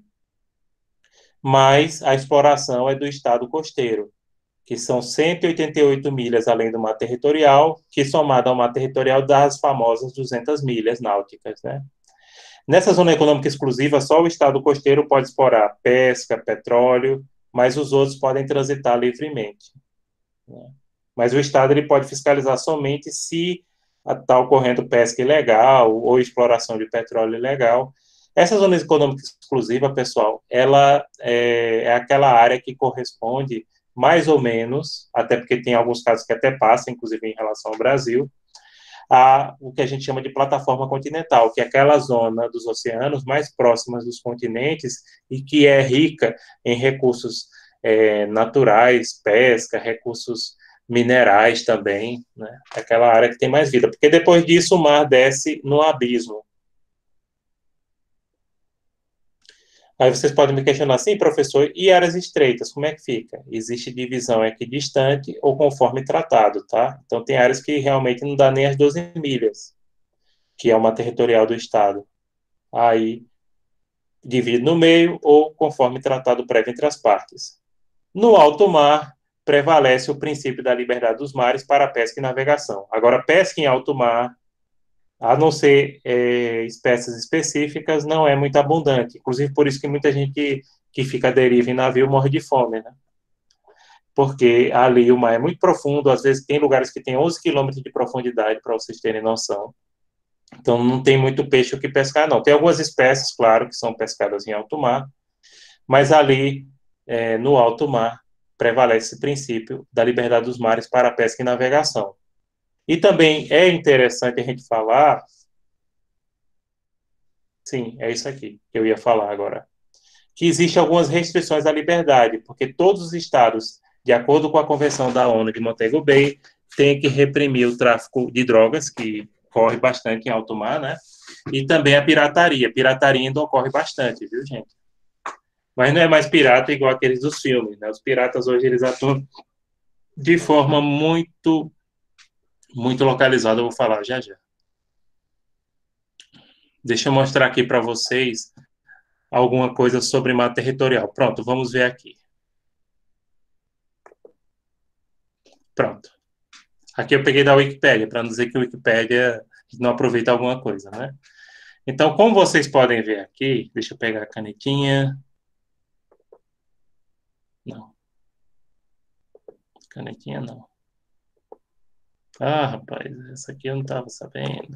mas a exploração é do Estado costeiro, que são 188 milhas além do mar territorial, que somado ao mar territorial dá as famosas 200 milhas náuticas, né? Nessa zona econômica exclusiva, só o Estado costeiro pode explorar pesca, petróleo, mas os outros podem transitar livremente. Né? Mas o Estado ele pode fiscalizar somente se está ocorrendo pesca ilegal ou exploração de petróleo ilegal. Essa zona econômica exclusiva, pessoal, ela é aquela área que corresponde mais ou menos, até porque tem alguns casos que até passam, inclusive em relação ao Brasil, a o que a gente chama de plataforma continental, que é aquela zona dos oceanos mais próximas dos continentes e que é rica em recursos naturais, pesca, recursos minerais também, né? Aquela área que tem mais vida, porque depois disso o mar desce no abismo. Aí vocês podem me questionar assim, professor, e áreas estreitas, como é que fica? Existe divisão equidistante ou conforme tratado, tá? Então tem áreas que realmente não dá nem as 12 milhas, que é uma territorial do Estado. Aí divide no meio ou conforme tratado prévio entre as partes. No alto mar, prevalece o princípio da liberdade dos mares para pesca e navegação. Agora, pesca em alto mar, a não ser espécies específicas, não é muito abundante. Inclusive, por isso que muita gente que fica à deriva em navio morre de fome, né? Porque ali o mar é muito profundo, às vezes tem lugares que tem 11 quilômetros de profundidade, para vocês terem noção. Então, não tem muito peixe o que pescar, não. Tem algumas espécies, claro, que são pescadas em alto mar, mas ali, no alto mar, prevalece esse princípio da liberdade dos mares para a pesca e navegação. E também é interessante a gente falar, sim, é isso aqui que eu ia falar agora, que existem algumas restrições à liberdade, porque todos os estados, de acordo com a Convenção da ONU de Montego Bay, têm que reprimir o tráfico de drogas, que corre bastante em alto mar, né? E também a pirataria. Pirataria ainda ocorre bastante, viu, gente? Mas não é mais pirata igual aqueles dos filmes, né? Os piratas hoje, eles atuam de forma muito localizada, eu vou falar já já. Deixa eu mostrar aqui para vocês alguma coisa sobre mar territorial. Pronto, vamos ver aqui. Pronto. Aqui eu peguei da Wikipédia, para não dizer que a Wikipédia não aproveita alguma coisa, né? Então, como vocês podem ver aqui, deixa eu pegar a canetinha. Não. Canetinha não. Ah, rapaz, essa aqui eu não estava sabendo.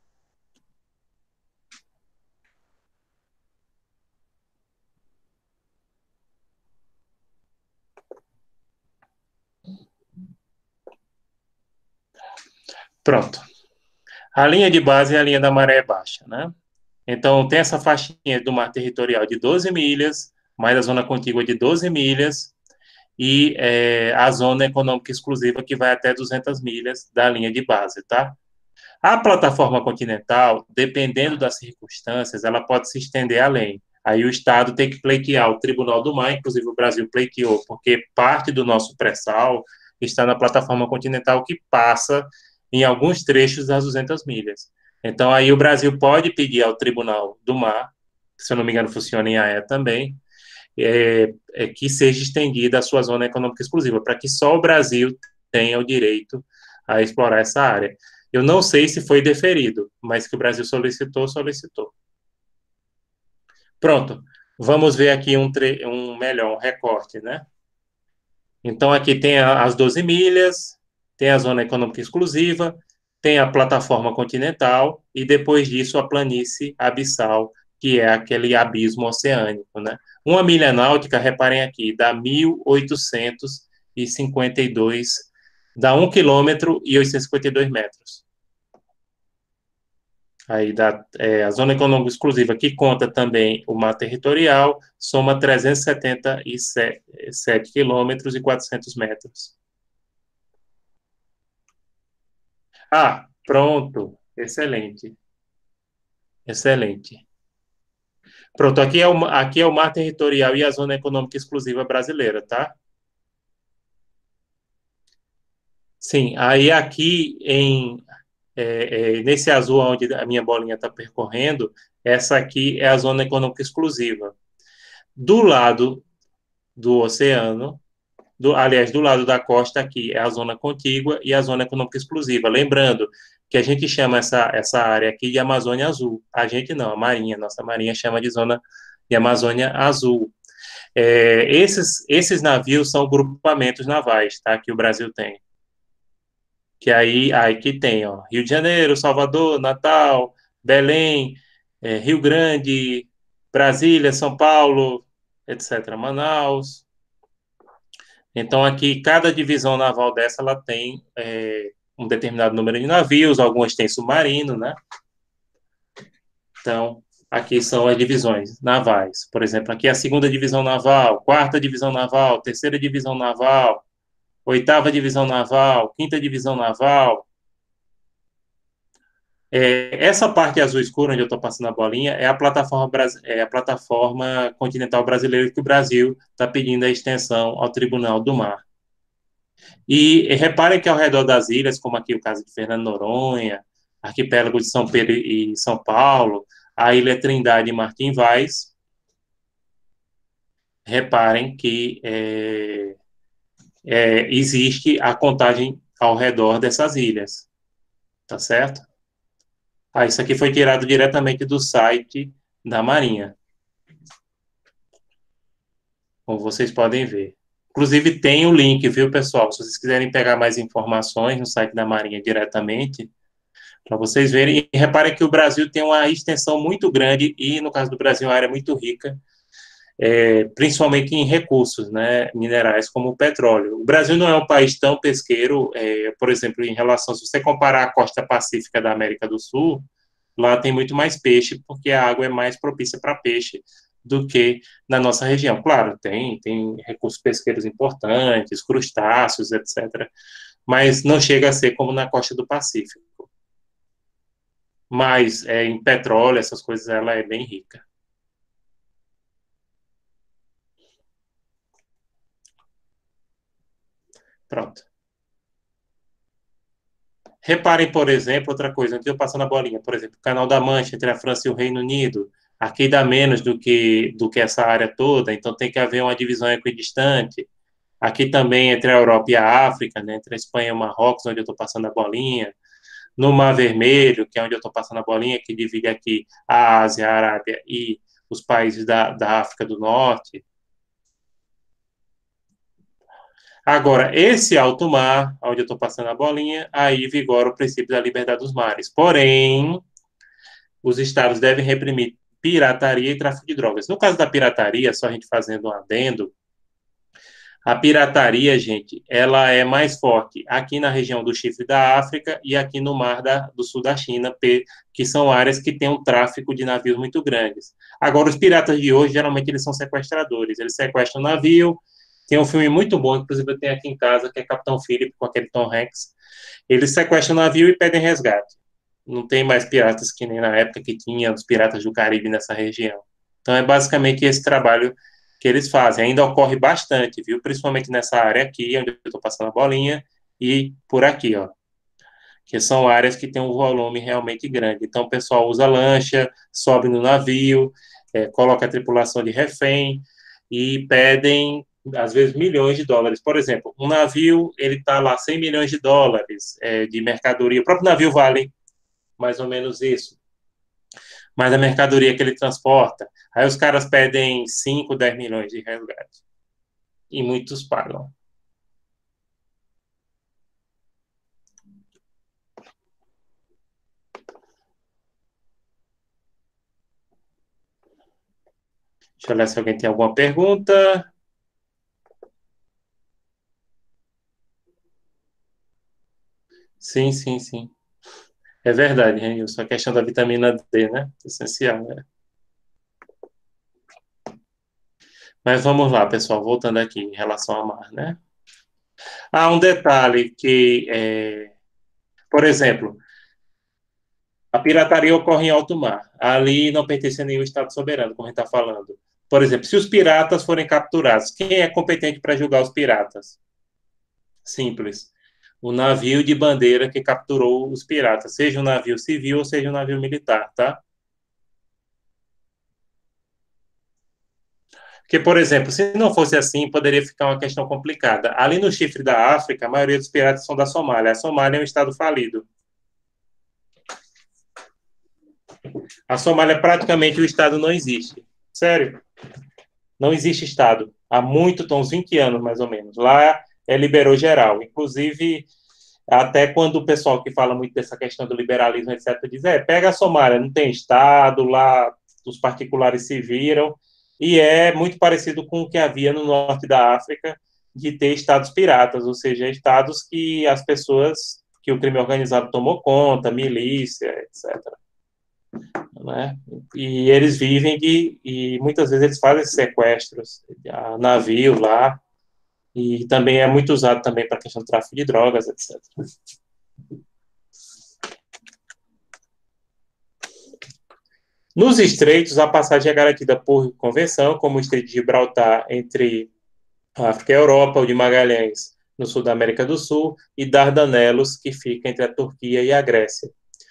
Pronto. A linha de base é a linha da maré baixa, né? Então, tem essa faixinha do mar territorial de 12 milhas, mais a zona contígua de 12 milhas, e a zona econômica exclusiva que vai até 200 milhas da linha de base, tá? A plataforma continental, dependendo das circunstâncias, ela pode se estender além. Aí o Estado tem que pleitear o Tribunal do Mar, inclusive o Brasil pleiteou, porque parte do nosso pré-sal está na plataforma continental que passa em alguns trechos das 200 milhas. Então aí o Brasil pode pedir ao Tribunal do Mar, que, se eu não me engano funciona em AE também, que seja estendida a sua zona econômica exclusiva, para que só o Brasil tenha o direito a explorar essa área. Eu não sei se foi deferido, mas que o Brasil solicitou. Pronto, vamos ver aqui um recorte, né? Então, aqui tem as 12 milhas, tem a zona econômica exclusiva, tem a plataforma continental e, depois disso, a planície abissal, que é aquele abismo oceânico, né? Uma milha náutica, reparem aqui, dá 1.852, dá 1 quilômetro e 852 metros. Aí dá a zona econômica exclusiva, que conta também o mar territorial, soma 377 quilômetros e 400 metros. Ah, pronto. Excelente. Excelente. Pronto, aqui é o mar territorial e a zona econômica exclusiva brasileira, tá? Sim, aí aqui nesse azul onde a minha bolinha está percorrendo, essa aqui é a zona econômica exclusiva. Do lado do oceano, aliás, do lado da costa aqui é a zona contígua e a zona econômica exclusiva. Lembrando que a gente chama essa área aqui de Amazônia Azul. A gente não, a Marinha, nossa Marinha chama de zona de Amazônia Azul. Esses navios são grupamentos navais, tá? Que o Brasil tem. Que aí que tem, ó, Rio de Janeiro, Salvador, Natal, Belém, Rio Grande, Brasília, São Paulo, etc., Manaus. Então, aqui, cada divisão naval dessa, ela tem um determinado número de navios, algumas têm submarino, né? Então, aqui são as divisões navais. Por exemplo, aqui é a 2ª Divisão Naval, 4ª Divisão Naval, 3ª Divisão Naval, 8ª Divisão Naval, 5ª Divisão Naval. Essa parte azul escura, onde eu estou passando a bolinha, é a plataforma continental brasileira que o Brasil está pedindo a extensão ao Tribunal do Mar. E reparem que ao redor das ilhas, como aqui o caso de Fernando Noronha, arquipélago de São Pedro e São Paulo, a Ilha Trindade e Martim Vaz, reparem que existe a contagem ao redor dessas ilhas, tá certo? Isso aqui foi tirado diretamente do site da Marinha, como vocês podem ver. Inclusive tem o link, viu, pessoal? Se vocês quiserem pegar mais informações no site da Marinha diretamente, para vocês verem. E reparem que o Brasil tem uma extensão muito grande e, no caso do Brasil, uma área muito rica principalmente em recursos, né, minerais como o petróleo. O Brasil não é um país tão pesqueiro, por exemplo, em relação, se você comparar a costa pacífica da América do Sul, lá tem muito mais peixe, porque a água é mais propícia para peixe do que na nossa região. Claro, tem recursos pesqueiros importantes, crustáceos, etc., mas não chega a ser como na costa do Pacífico. Mas em petróleo, essas coisas, ela é bem rica. Pronto. Reparem, por exemplo, outra coisa, antes de eu passar na bolinha, por exemplo, o Canal da Mancha entre a França e o Reino Unido, aqui dá menos do que essa área toda, então tem que haver uma divisão equidistante. Aqui também entre a Europa e a África, né, entre a Espanha e o Marrocos, onde eu estou passando a bolinha. No Mar Vermelho, que é onde eu estou passando a bolinha, que divide aqui a Ásia, a Arábia e os países da África do Norte. Agora, esse alto mar, onde eu estou passando a bolinha, aí vigora o princípio da liberdade dos mares. Porém, os estados devem reprimir pirataria e tráfico de drogas. No caso da pirataria, só a gente fazendo um adendo, a pirataria, gente, ela é mais forte aqui na região do Chifre da África e aqui no Mar do Sul da China, que são áreas que têm um tráfico de navios muito grandes. Agora, os piratas de hoje, geralmente, eles são sequestradores. Eles sequestram o navio. Tem um filme muito bom, inclusive eu tenho aqui em casa, que é Capitão Philip, com aquele Tom Hanks. Eles sequestram o navio e pedem resgate. Não tem mais piratas que nem na época que tinha os piratas do Caribe nessa região. Então, é basicamente esse trabalho que eles fazem. Ainda ocorre bastante, viu? Principalmente nessa área aqui, onde eu estou passando a bolinha, e por aqui, ó. Que são áreas que têm um volume realmente grande. Então, o pessoal usa lancha, sobe no navio, coloca a tripulação de refém e pedem, às vezes, milhões de dólares. Por exemplo, um navio, ele está lá 100 milhões de dólares de mercadoria. O próprio navio vale mais ou menos isso. Mas a mercadoria que ele transporta, aí os caras pedem 5, 10 milhões de resgate. E muitos pagam. Deixa eu ver se alguém tem alguma pergunta. Sim, sim, sim. É verdade, Renilson. A questão da vitamina D, né? Essencial, né? Mas vamos lá, pessoal. Voltando aqui em relação ao mar, né? Ah, um detalhe que, por exemplo, a pirataria ocorre em alto mar. Ali não pertence a nenhum Estado soberano, como a gente está falando. Por exemplo, se os piratas forem capturados, quem é competente para julgar os piratas? Simples. O navio de bandeira que capturou os piratas, seja um navio civil ou seja um navio militar, tá? Porque, por exemplo, se não fosse assim, poderia ficar uma questão complicada. Ali no chifre da África, a maioria dos piratas são da Somália. A Somália é um estado falido. A Somália, praticamente, o estado não existe. Sério. Não existe estado. Há muito, uns 20 anos, mais ou menos. Lá liberou geral. Inclusive, até quando o pessoal que fala muito dessa questão do liberalismo, etc., diz, pega a Somália, não tem estado, lá os particulares se viram, e é muito parecido com o que havia no norte da África, de ter estados piratas, ou seja, estados que as pessoas, que o crime organizado tomou conta, milícia, etc., né? E eles vivem e muitas vezes eles fazem sequestros a navio lá, e também é muito usado também para a questão do tráfico de drogas, etc. Nos estreitos, a passagem é garantida por convenção, como o Estreito de Gibraltar entre a África e a Europa, o de Magalhães no sul da América do Sul, e Dardanelos, que fica entre a Turquia e a Grécia.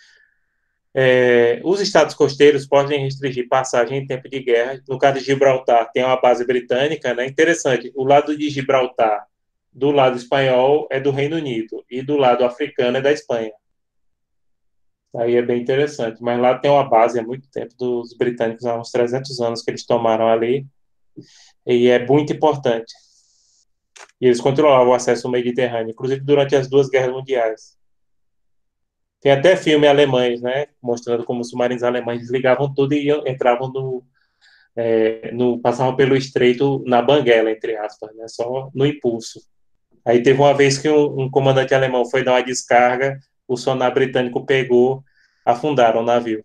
Os estados costeiros podem restringir passagem em tempo de guerra. No caso de Gibraltar, tem uma base britânica, né? Interessante, o lado de Gibraltar, do lado espanhol, é do Reino Unido, e do lado africano é da Espanha. Aí é bem interessante. Mas lá tem uma base há muito tempo dos britânicos, há uns 300 anos que eles tomaram ali, e é muito importante. E eles controlavam o acesso ao Mediterrâneo, inclusive durante as duas guerras mundiais. Tem até filme alemães, né, mostrando como os submarinos alemães desligavam tudo e entravam passavam pelo estreito na banguela, entre aspas, né? Só no impulso. Aí teve uma vez que um comandante alemão foi dar uma descarga, o sonar britânico pegou, afundaram o navio.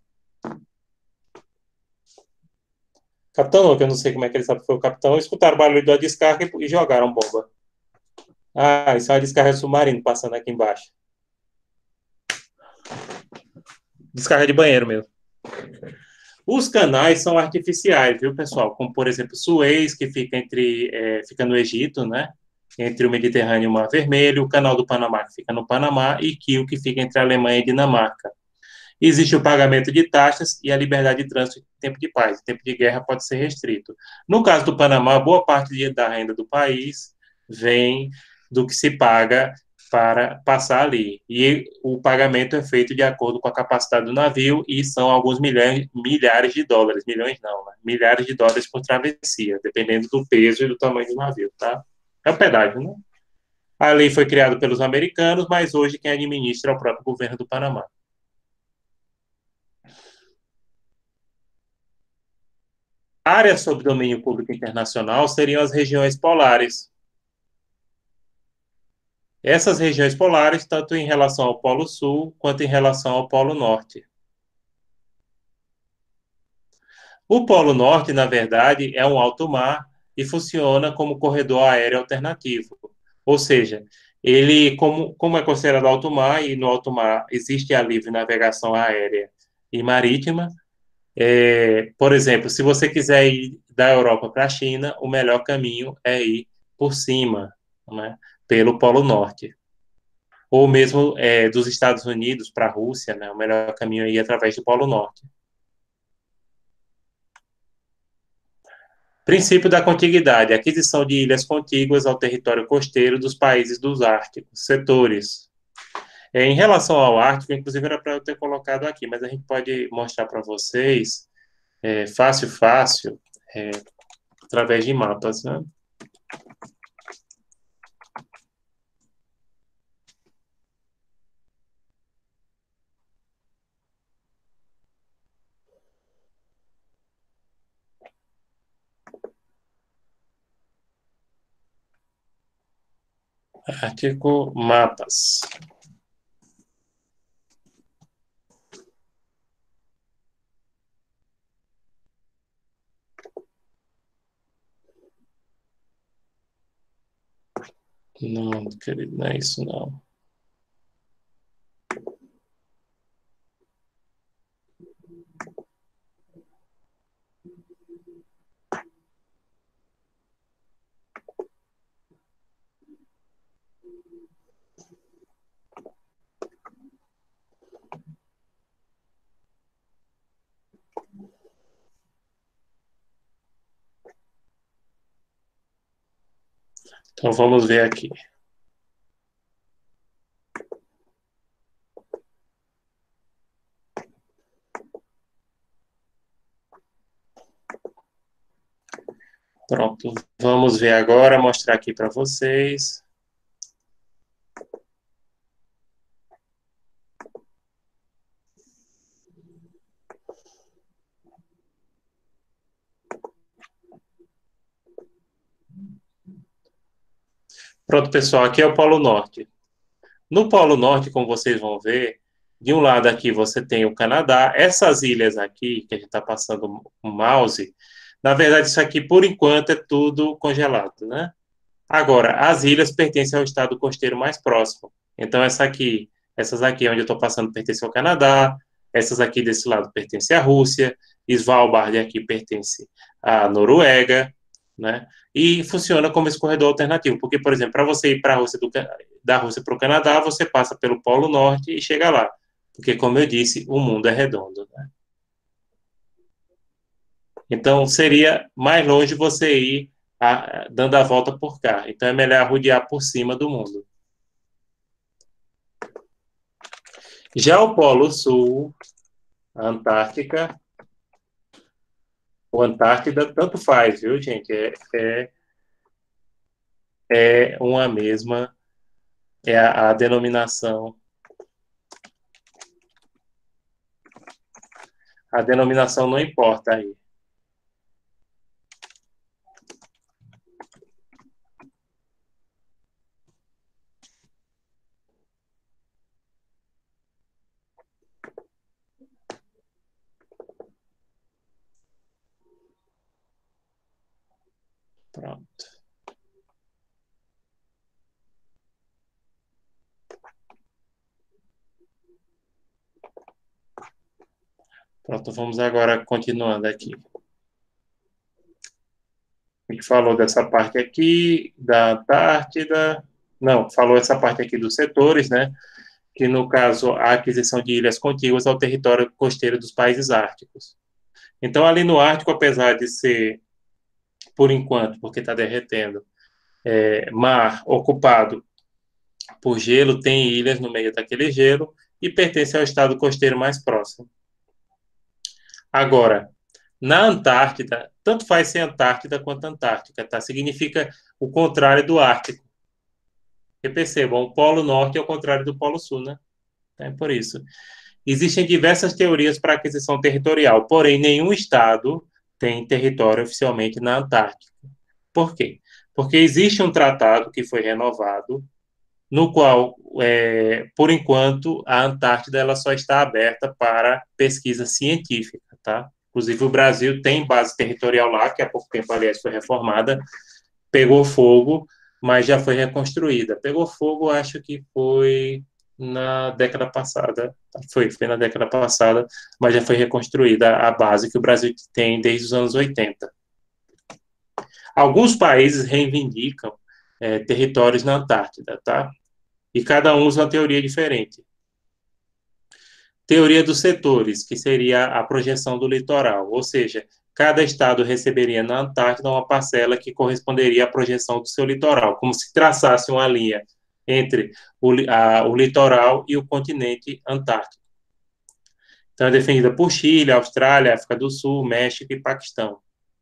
Capitão, não, que eu não sei como é que ele sabe que foi o capitão, escutaram o barulho da descarga e jogaram bomba. Ah, isso é uma descarga submarina passando aqui embaixo. Descarga de banheiro mesmo. Os canais são artificiais, viu, pessoal? Como, por exemplo, Suez, que fica no Egito, né? Entre o Mediterrâneo e o Mar Vermelho, o Canal do Panamá, que fica no Panamá, e Kiel, que fica entre a Alemanha e Dinamarca. Existe o pagamento de taxas e a liberdade de trânsito em tempo de paz. Em tempo de guerra pode ser restrito. No caso do Panamá, boa parte da renda do país vem do que se paga para passar ali. E o pagamento é feito de acordo com a capacidade do navio e são alguns milhares de dólares. Milhões não, né? Milhares de dólares por travessia, dependendo do peso e do tamanho do navio, tá? É o pedágio, né? A lei foi criada pelos americanos, mas hoje quem administra é o próprio governo do Panamá. Áreas sob domínio público internacional seriam as regiões polares. Essas regiões polares, tanto em relação ao Polo Sul quanto em relação ao Polo Norte. O Polo Norte, na verdade, é um alto mar e funciona como corredor aéreo alternativo. Ou seja, ele, como é considerado alto mar, e no alto mar existe a livre navegação aérea e marítima, por exemplo, se você quiser ir da Europa para a China, o melhor caminho é ir por cima, né, pelo Polo Norte. Ou mesmo dos Estados Unidos para a Rússia, né, o melhor caminho é ir através do Polo Norte. Princípio da contiguidade, aquisição de ilhas contíguas ao território costeiro dos países dos Árticos, setores. Em relação ao Ártico, inclusive era para eu ter colocado aqui, mas a gente pode mostrar para vocês, fácil, é, através de mapas, né? Ártico, mapas. Não, querido, não é isso não. Então vamos ver aqui. Pronto, vamos ver agora, mostrar aqui para vocês. Pronto, pessoal, aqui é o Polo Norte. No Polo Norte, como vocês vão ver, de um lado aqui você tem o Canadá. Essas ilhas aqui, que a gente está passando o mouse, na verdade, isso aqui, por enquanto, é tudo congelado, né? Agora, as ilhas pertencem ao estado costeiro mais próximo. Então, essas aqui onde eu estou passando pertencem ao Canadá, essas aqui desse lado pertencem à Rússia, Svalbard aqui pertence à Noruega, né? E funciona como esse corredor alternativo, porque, por exemplo, para você ir para a Rússia, da Rússia para o Canadá, você passa pelo Polo Norte e chega lá, porque, como eu disse, o mundo é redondo, né? Então, seria mais longe você ir dando a volta por cá. Então, é melhor rodear por cima do mundo. Já o Polo Sul, a Antártica, ou Antártida, tanto faz, viu, gente? É uma mesma, é a denominação. A denominação não importa aí. Pronto. Pronto, vamos agora continuando aqui. A gente falou dessa parte aqui, da Antártida. Não, falou essa parte aqui dos setores, né? Que no caso, a aquisição de ilhas contíguas ao território costeiro dos países árticos. Então, ali no Ártico, apesar de ser, por enquanto, porque está derretendo, mar ocupado por gelo, tem ilhas no meio daquele gelo e pertence ao estado costeiro mais próximo. Agora, na Antártida, tanto faz ser Antártida quanto Antártica, tá? Significa o contrário do Ártico. Porque percebam, o Polo Norte é o contrário do Polo Sul, né? É por isso. Existem diversas teorias para aquisição territorial, porém nenhum estado tem território oficialmente na Antártica. Por quê? Porque existe um tratado que foi renovado, no qual, por enquanto, a Antártida ela só está aberta para pesquisa científica, tá? Inclusive, o Brasil tem base territorial lá, que há pouco tempo, aliás, foi reformada, pegou fogo, mas já foi reconstruída. Pegou fogo, acho que foi na década passada, foi na década passada, mas já foi reconstruída a base que o Brasil tem desde os anos 80. Alguns países reivindicam territórios na Antártida, tá? E cada um usa uma teoria diferente. Teoria dos setores, que seria a projeção do litoral, ou seja, cada estado receberia na Antártida uma parcela que corresponderia à projeção do seu litoral, como se traçasse uma linha entre o litoral e o continente antártico. Então, é defendida por Chile, Austrália, África do Sul, México e Paquistão.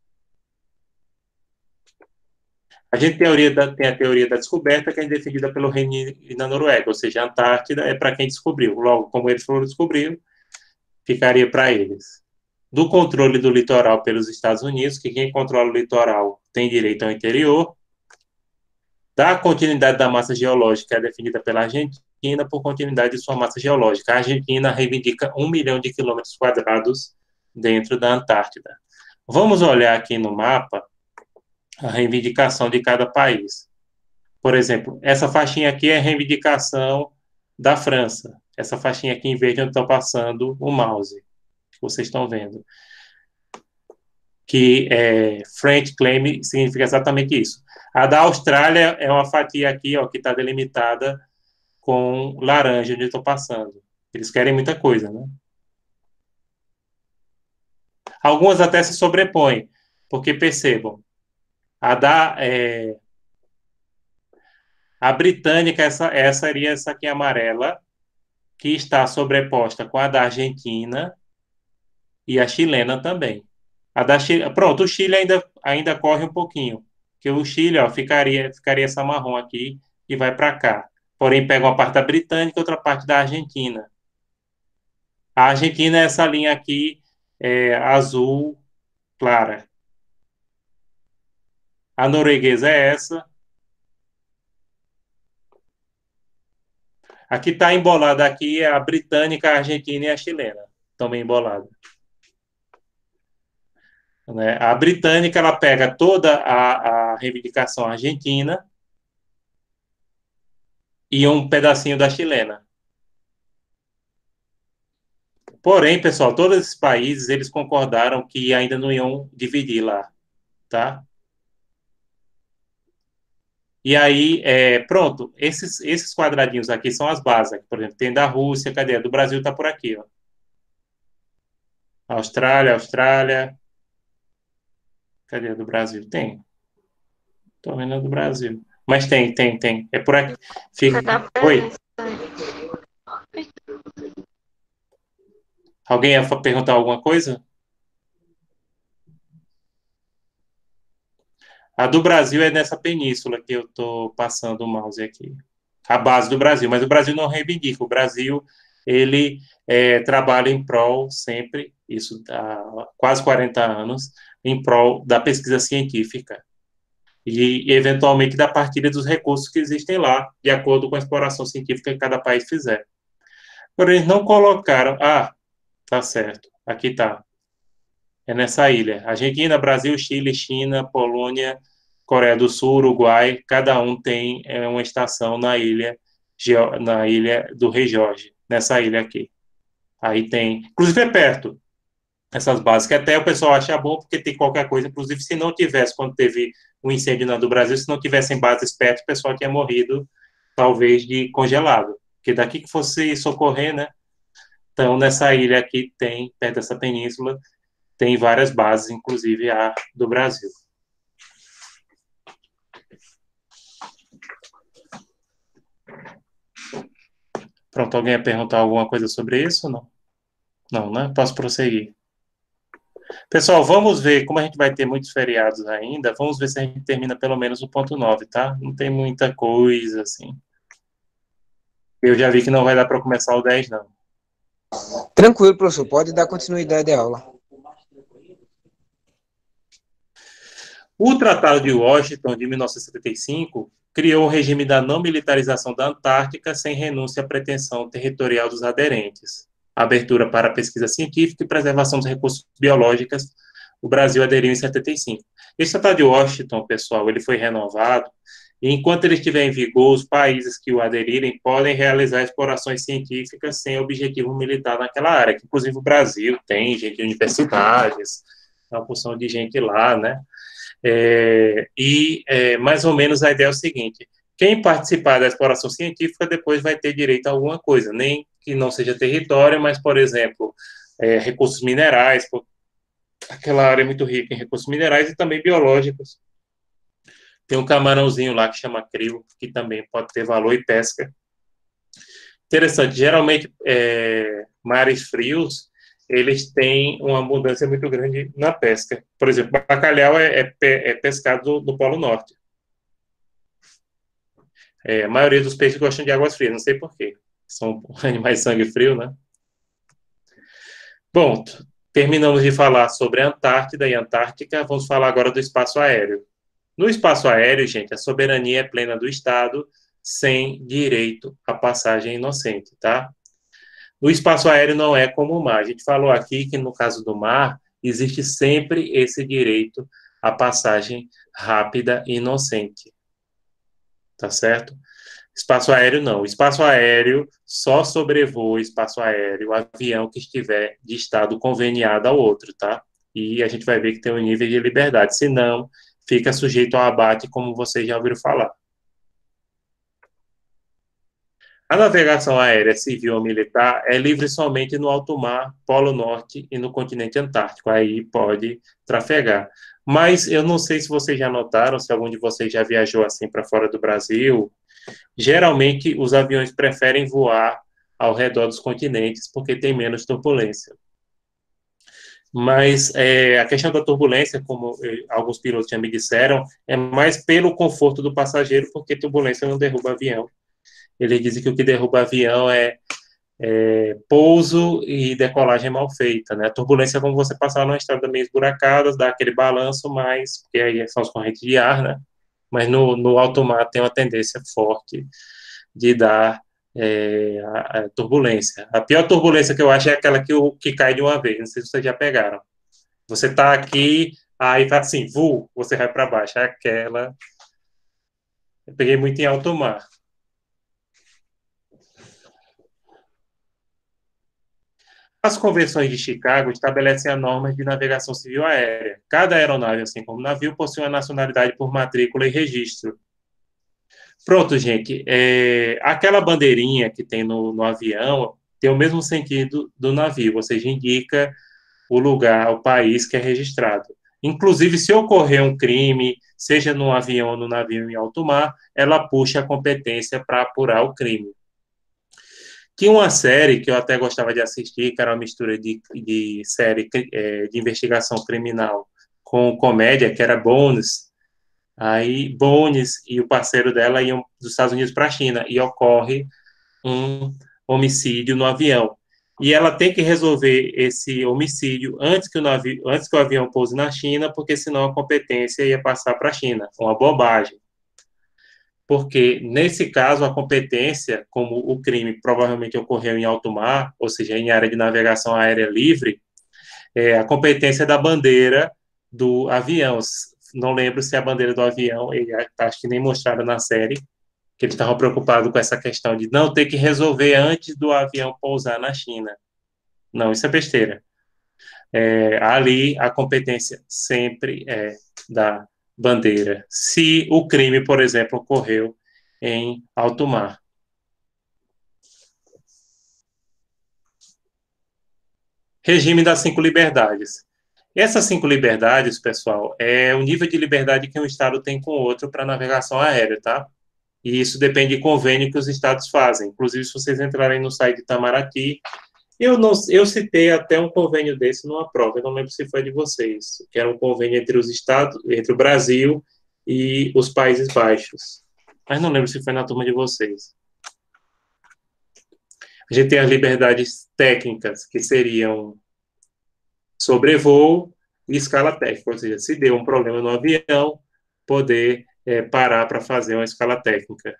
A gente tem a teoria da descoberta, que é defendida pelo Reino Unido e na Noruega, ou seja, a Antártida é para quem descobriu. Logo, como eles foram descobrir, ficaria para eles. Do controle do litoral pelos Estados Unidos, que quem controla o litoral tem direito ao interior. Da continuidade da massa geológica é definida pela Argentina por continuidade de sua massa geológica. A Argentina reivindica 1 milhão de quilômetros quadrados dentro da Antártida. Vamos olhar aqui no mapa a reivindicação de cada país. Por exemplo, essa faixinha aqui é a reivindicação da França. Essa faixinha aqui em verde onde está passando o mouse, que vocês estão vendo. Que French Claim significa exatamente isso. A da Austrália é uma fatia aqui, ó, que está delimitada com laranja onde eu estou passando. Eles querem muita coisa, né? Algumas até se sobrepõem, porque percebam, a britânica, essa seria essa aqui amarela, que está sobreposta com a da Argentina e a chilena também. Pronto, o Chile ainda corre um pouquinho, que o Chile, ó, ficaria essa marrom aqui e vai para cá. Porém, pega uma parte da britânica e outra parte da Argentina. A Argentina é essa linha aqui, azul clara. A norueguesa é essa. Aqui está embolada aqui a britânica, a argentina e a chilena. Também embolada. Né? A britânica, ela pega toda a reivindicação argentina e um pedacinho da chilena. Porém, pessoal, todos esses países, eles concordaram que ainda não iam dividir lá, tá? E aí, pronto, esses quadradinhos aqui são as bases. Por exemplo, tem da Rússia, cadê? A do Brasil está por aqui, ó. Austrália. Cadê a do Brasil? Tem. Tô vendo a do Brasil. Mas tem. É por aqui. Oi. Alguém ia perguntar alguma coisa? A do Brasil é nessa península que eu estou passando o mouse aqui. A base do Brasil. Mas o Brasil não reivindica. O Brasil, ele trabalha em prol sempre, isso há quase 40 anos, em prol da pesquisa científica. E, eventualmente, da partilha dos recursos que existem lá, de acordo com a exploração científica que cada país fizer. Porém, eles não colocaram... Ah, tá certo. Aqui tá. É nessa ilha. Argentina, Brasil, Chile, China, Polônia, Coreia do Sul, Uruguai, cada um tem uma estação na ilha do Rei Jorge, nessa ilha aqui. Aí tem, inclusive é perto, essas bases, que até o pessoal acha bom, porque tem qualquer coisa, inclusive se não tivesse, quando teve o incêndio do Brasil, se não tivessem bases perto, o pessoal tinha morrido, talvez, de congelado, porque daqui que fosse socorrer, né? Então, nessa ilha aqui tem, perto dessa península, tem várias bases, inclusive a do Brasil. Pronto, alguém ia perguntar alguma coisa sobre isso ou não? Não, né? Posso prosseguir. Pessoal, vamos ver, como a gente vai ter muitos feriados ainda, vamos ver se a gente termina pelo menos o ponto 9, tá? Não tem muita coisa, assim. Eu já vi que não vai dar para começar o 10, não. Tranquilo, professor, pode dar continuidade à aula. O Tratado de Washington, de 1975, criou o regime da não militarização da Antártica sem renúncia à pretensão territorial dos aderentes. Abertura para pesquisa científica e preservação dos recursos biológicos, o Brasil aderiu em 75. Esse Tratado de Washington, pessoal, ele foi renovado, e enquanto ele estiver em vigor, os países que o aderirem podem realizar explorações científicas sem objetivo militar naquela área, que inclusive o Brasil tem gente de universidades, uma porção de gente lá, né? Mais ou menos a ideia é o seguinte: quem participar da exploração científica depois vai ter direito a alguma coisa, nem que não seja território, mas, por exemplo, recursos minerais, aquela área é muito rica em recursos minerais e também biológicos. Tem um camarãozinho lá que chama crio, que também pode ter valor, e pesca. Interessante, geralmente mares frios, eles têm uma abundância muito grande na pesca. Por exemplo, bacalhau é pescado no Polo Norte. A maioria dos peixes gostam de águas frias, não sei porquê. São animais de sangue frio, né? Bom, terminamos de falar sobre a Antártida e Antártica, vamos falar agora do espaço aéreo. No espaço aéreo, gente, a soberania é plena do Estado, sem direito à passagem inocente, tá? No espaço aéreo não é como o mar. A gente falou aqui que no caso do mar, existe sempre esse direito à passagem rápida e inocente. Tá certo? Espaço aéreo não. Espaço aéreo só sobrevoa espaço aéreo o avião que estiver de estado conveniado ao outro, tá? E a gente vai ver que tem um nível de liberdade. Se não, fica sujeito ao abate, como vocês já ouviram falar. A navegação aérea civil ou militar é livre somente no alto mar, Polo Norte e no continente Antártico. Aí pode trafegar. Mas eu não sei se vocês já notaram, se algum de vocês já viajou assim para fora do Brasil. Geralmente, os aviões preferem voar ao redor dos continentes porque tem menos turbulência. Mas a questão da turbulência, como alguns pilotos já me disseram, é mais pelo conforto do passageiro, porque turbulência não derruba avião. Eles dizem que o que derruba avião é pouso e decolagem mal feita, né? A turbulência é como você passar numa estrada meio esburacada, dá aquele balanço, mas porque aí são as correntes de ar, né? Mas no alto mar tem uma tendência forte de dar a turbulência. A pior turbulência que eu acho é aquela que cai de uma vez. Não sei se vocês já pegaram. Você está aqui, aí tá assim, você vai para baixo. É aquela. Eu peguei muito em alto mar. As convenções de Chicago estabelecem as normas de navegação civil aérea. Cada aeronave, assim como navio, possui uma nacionalidade por matrícula e registro. Pronto, gente. Aquela bandeirinha que tem no avião tem o mesmo sentido do navio, ou seja, indica o lugar, o país que é registrado. Inclusive, se ocorrer um crime, seja no avião ou no navio em alto mar, ela puxa a competência para apurar o crime. Tinha uma série que eu até gostava de assistir, que era uma mistura de série de investigação criminal com comédia, que era Bones. Aí Bones e o parceiro dela iam dos Estados Unidos para a China e ocorre um homicídio no avião. E ela tem que resolver esse homicídio antes que o avião pouse na China, porque senão a competência ia passar para a China. Uma bobagem. Porque, nesse caso, a competência, como o crime provavelmente ocorreu em alto mar, ou seja, em área de navegação aérea livre, a competência da bandeira do avião. não lembro se a bandeira do avião, acho que nem mostraram na série, que eles estavam preocupados com essa questão de não ter que resolver antes do avião pousar na China. Não, isso é besteira. Ali, a competência sempre é da bandeira. Se o crime, por exemplo, ocorreu em alto mar. Regime das 5 liberdades. Essas 5 liberdades, pessoal, é o nível de liberdade que um Estado tem com o outro para navegação aérea, tá? E isso depende de convênio que os Estados fazem. Inclusive, se vocês entrarem no site de Itamaraty, eu citei até um convênio desse numa prova, eu não lembro se foi de vocês, que era um convênio entre os Estados, entre o Brasil e os Países Baixos. Mas não lembro se foi na turma de vocês. A gente tem as liberdades técnicas, que seriam sobrevoo e escala técnica, ou seja, se deu um problema no avião, poder parar para fazer uma escala técnica.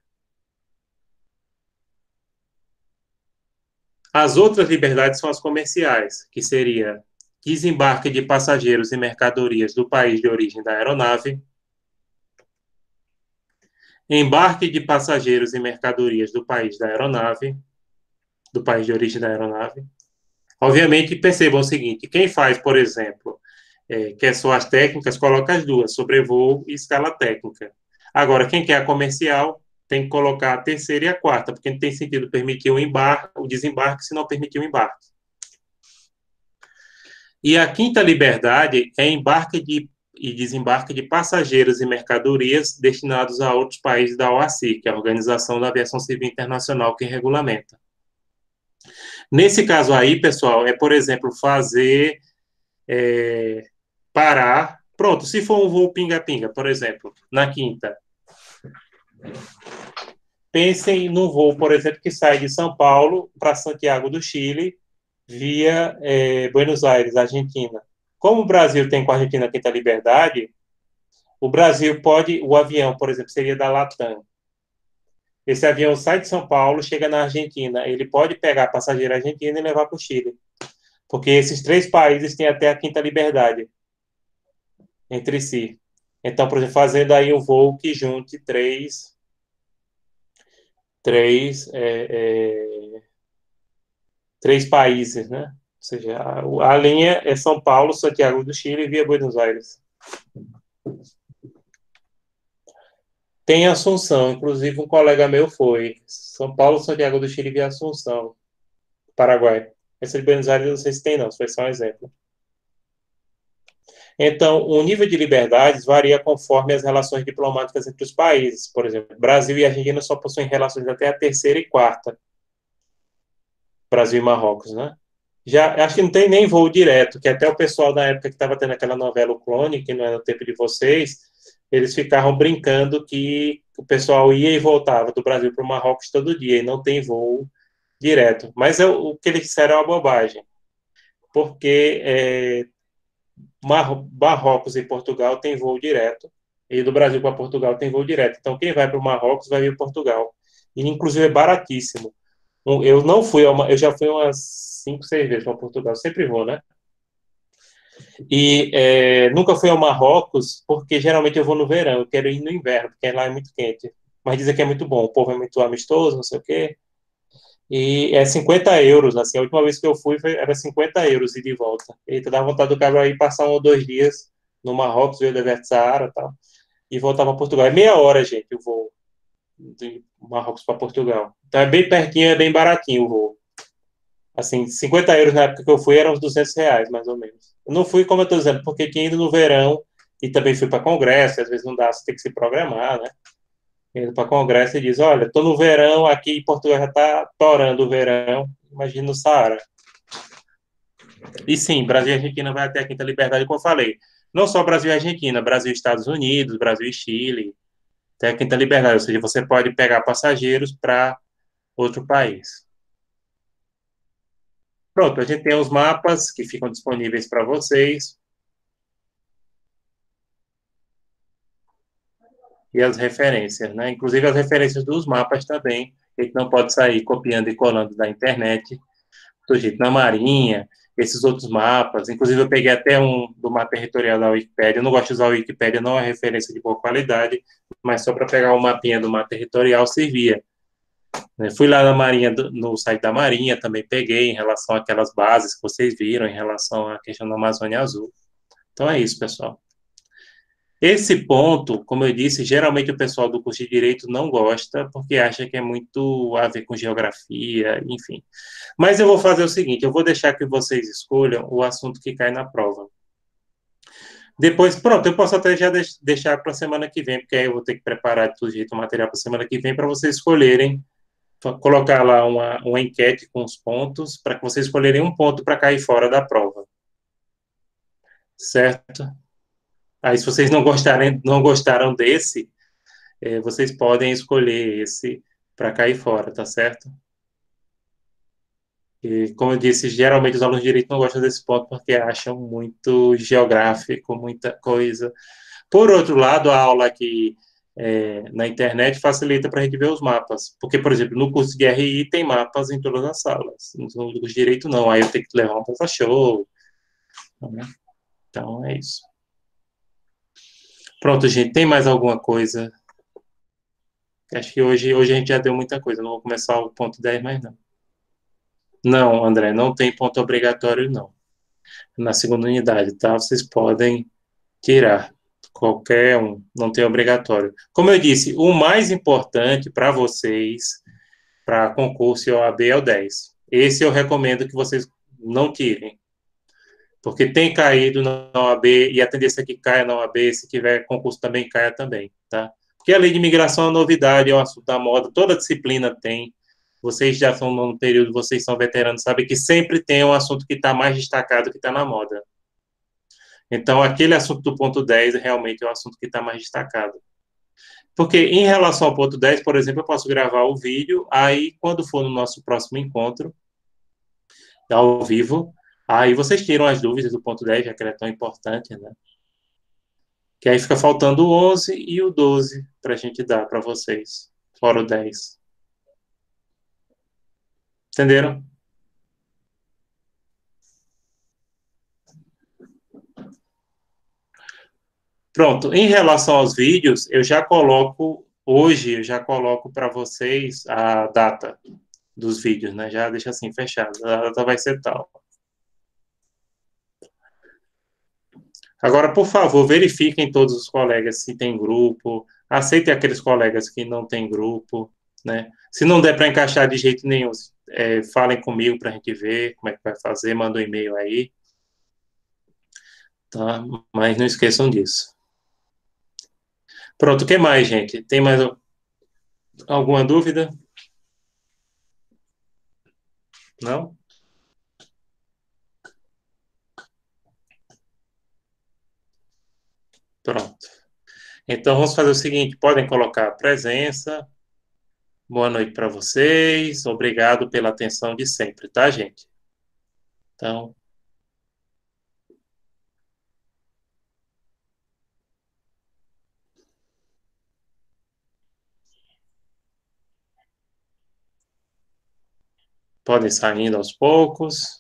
As outras liberdades são as comerciais, que seria desembarque de passageiros e mercadorias do país de origem da aeronave, embarque de passageiros e mercadorias do país da aeronave, do país de origem da aeronave. Obviamente, percebam o seguinte, quem faz, por exemplo, quer só as técnicas, coloca as duas, sobrevoo e escala técnica. Agora, quem quer a comercial, tem que colocar a terceira e a quarta, porque não tem sentido permitir o desembarque se não permitir o embarque. E a quinta liberdade é embarque e desembarque de passageiros e mercadorias destinados a outros países da OACI, que é a Organização da Aviação Civil Internacional, que regulamenta. Nesse caso aí, pessoal, por exemplo, fazer parar. Pronto, se for um voo pinga-pinga, por exemplo, na quinta. Pensem num voo, por exemplo, que sai de São Paulo para Santiago do Chile, via Buenos Aires, Argentina. Como o Brasil tem com a Argentina a quinta liberdade, o Brasil pode, o avião, por exemplo, seria da Latam. Esse avião sai de São Paulo, chega na Argentina, ele pode pegar passageiro argentino e levar para o Chile. Porque esses 3 países têm até a quinta liberdade entre si. Então, por exemplo, fazendo aí um voo que junte três países, né? Ou seja, a linha é São Paulo, Santiago do Chile via Buenos Aires. Tem Assunção, inclusive um colega meu foi. São Paulo, Santiago do Chile via Assunção, Paraguai. Essa de Buenos Aires eu não sei se tem não, foi só um exemplo. Então, o nível de liberdades varia conforme as relações diplomáticas entre os países. Por exemplo, Brasil e Argentina só possuem relações até a terceira e quarta. Brasil e Marrocos, né? Já, acho que não tem nem voo direto, que até o pessoal da época que estava tendo aquela novela O Clone, que não era o tempo de vocês, eles ficavam brincando que o pessoal ia e voltava do Brasil para o Marrocos todo dia, e não tem voo direto. Mas o que eles disseram é uma bobagem, porque Marrocos e Portugal tem voo direto, e do Brasil para Portugal tem voo direto. Então, quem vai para o Marrocos vai vir para Portugal. E, inclusive, é baratíssimo. Eu não fui, eu já fui umas 5, 6 vezes para Portugal, sempre vou, né? E nunca fui ao Marrocos, porque geralmente eu vou no verão, eu quero ir no inverno, porque lá é muito quente. Mas dizem que é muito bom, o povo é muito amistoso, não sei o quê. E é 50 euros, assim, a última vez que eu fui era 50 euros e de volta. E dá vontade do cara ir passar 1 ou 2 dias no Marrocos, ver o deserto Saara e tal, e voltar para Portugal. É meia hora, gente, o voo de Marrocos para Portugal. Então é bem pertinho, é bem baratinho o voo. Assim, 50 euros na época que eu fui eram uns R$ 200, mais ou menos. Eu não fui, como eu estou dizendo, porque tinha ido no verão e também fui para congresso, e às vezes não dá, você tem que se programar, né? Indo para congresso e diz, olha, estou no verão, aqui em Portugal já está torando o verão, imagina no Saara. E sim, Brasil e Argentina vai até a quinta liberdade, como eu falei. Não só Brasil e Argentina, Brasil e Estados Unidos, Brasil e Chile, até a quinta liberdade, ou seja, você pode pegar passageiros para outro país. Pronto, a gente tem os mapas que ficam disponíveis para vocês. E as referências, né? Inclusive as referências dos mapas também. A gente não pode sair copiando e colando da internet, do jeito na Marinha, esses outros mapas. Inclusive, eu peguei até um do mapa territorial da Wikipédia. Eu não gosto de usar a Wikipédia, não é referência de boa qualidade, mas só para pegar o mapinha do mapa territorial servia. Fui lá na Marinha, no site da Marinha, também peguei em relação àquelas bases que vocês viram, em relação à questão da Amazônia Azul. Então é isso, pessoal. Esse ponto, como eu disse, geralmente o pessoal do curso de Direito não gosta, porque acha que é muito a ver com geografia, enfim. Mas eu vou fazer o seguinte, eu vou deixar que vocês escolham o assunto que cai na prova. Depois, pronto, eu posso até já deixar para a semana que vem, porque aí eu vou ter que preparar de todo jeito o material para a semana que vem, para vocês escolherem, colocar lá uma enquete com os pontos, para que vocês escolherem um ponto para cair fora da prova. Certo? Aí, se vocês não gostaram desse, vocês podem escolher esse para cair fora, tá certo? E, como eu disse, geralmente os alunos de direito não gostam desse ponto porque acham muito geográfico, muita coisa. Por outro lado, a aula aqui na internet facilita para a gente ver os mapas. Porque, por exemplo, no curso de RI tem mapas em todas as salas. No curso de direito, não. Aí eu tenho que levar um professor. Né? Então, é isso. Pronto, gente. Tem mais alguma coisa? Acho que hoje a gente já deu muita coisa. Não vou começar o ponto 10 mais, não. Não, André, não tem ponto obrigatório, não. Na segunda unidade, tá? Vocês podem tirar. Qualquer um, não tem obrigatório. Como eu disse, o mais importante para vocês, para concurso e OAB, é o 10. Esse eu recomendo que vocês não tirem. Porque tem caído na OAB e a tendência é que caia na OAB, se tiver concurso também caia também, tá? Porque a lei de imigração é uma novidade, é um assunto da moda, toda disciplina tem. Vocês já são no período, vocês são veteranos, sabem que sempre tem um assunto que está mais destacado, que está na moda. Então, aquele assunto do ponto 10 realmente é o assunto que está mais destacado. Porque em relação ao ponto 10, por exemplo, eu posso gravar o vídeo, aí quando for no nosso próximo encontro, ao vivo, aí vocês tiram as dúvidas do ponto 10, já que ele é tão importante, né? Que aí fica faltando o 11 e o 12 para a gente dar para vocês, fora o 10. Entenderam? Pronto. Em relação aos vídeos, eu já coloco para vocês a data dos vídeos, né? Já deixa assim fechado. A data vai ser tal. Agora, por favor, verifiquem todos os colegas se tem grupo, aceitem aqueles colegas que não têm grupo, né? Se não der para encaixar de jeito nenhum, falem comigo para a gente ver como é que vai fazer, manda um e-mail aí, tá? Mas não esqueçam disso. Pronto, o que mais, gente? Tem mais alguma dúvida? Não? Pronto. Então, vamos fazer o seguinte: podem colocar a presença. Boa noite para vocês. Obrigado pela atenção de sempre, tá, gente? Então, podem saindo aos poucos.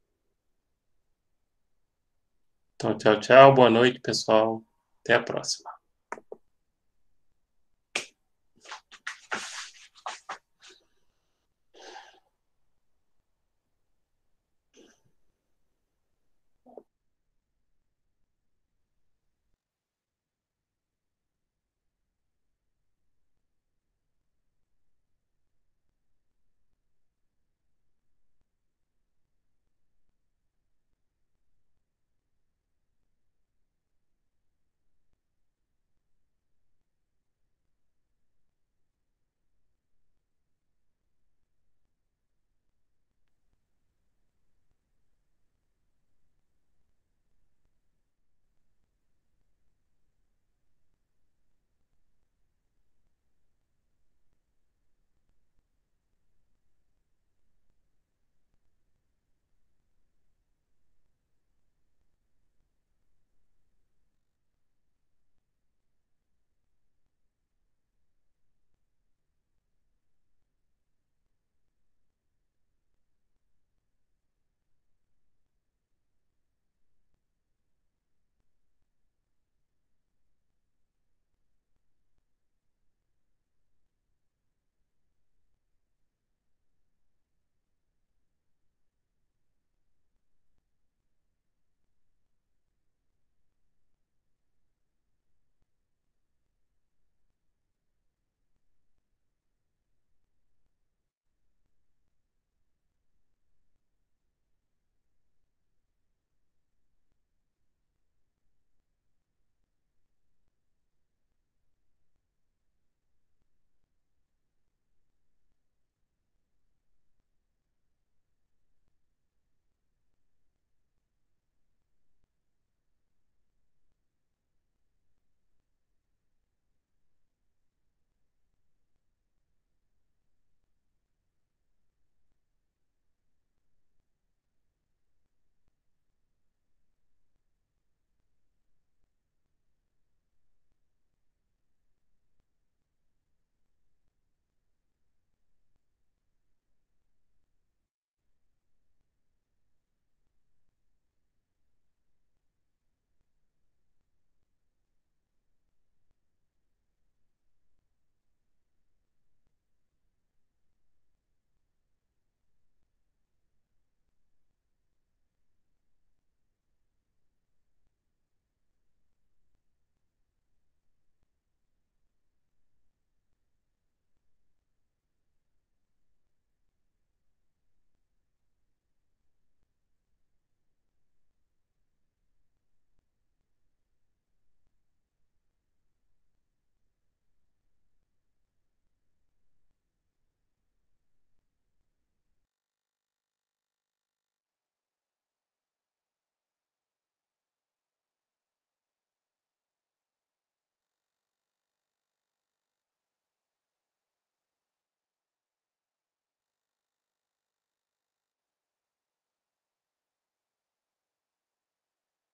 Então, tchau, tchau. Boa noite, pessoal. Até a próxima.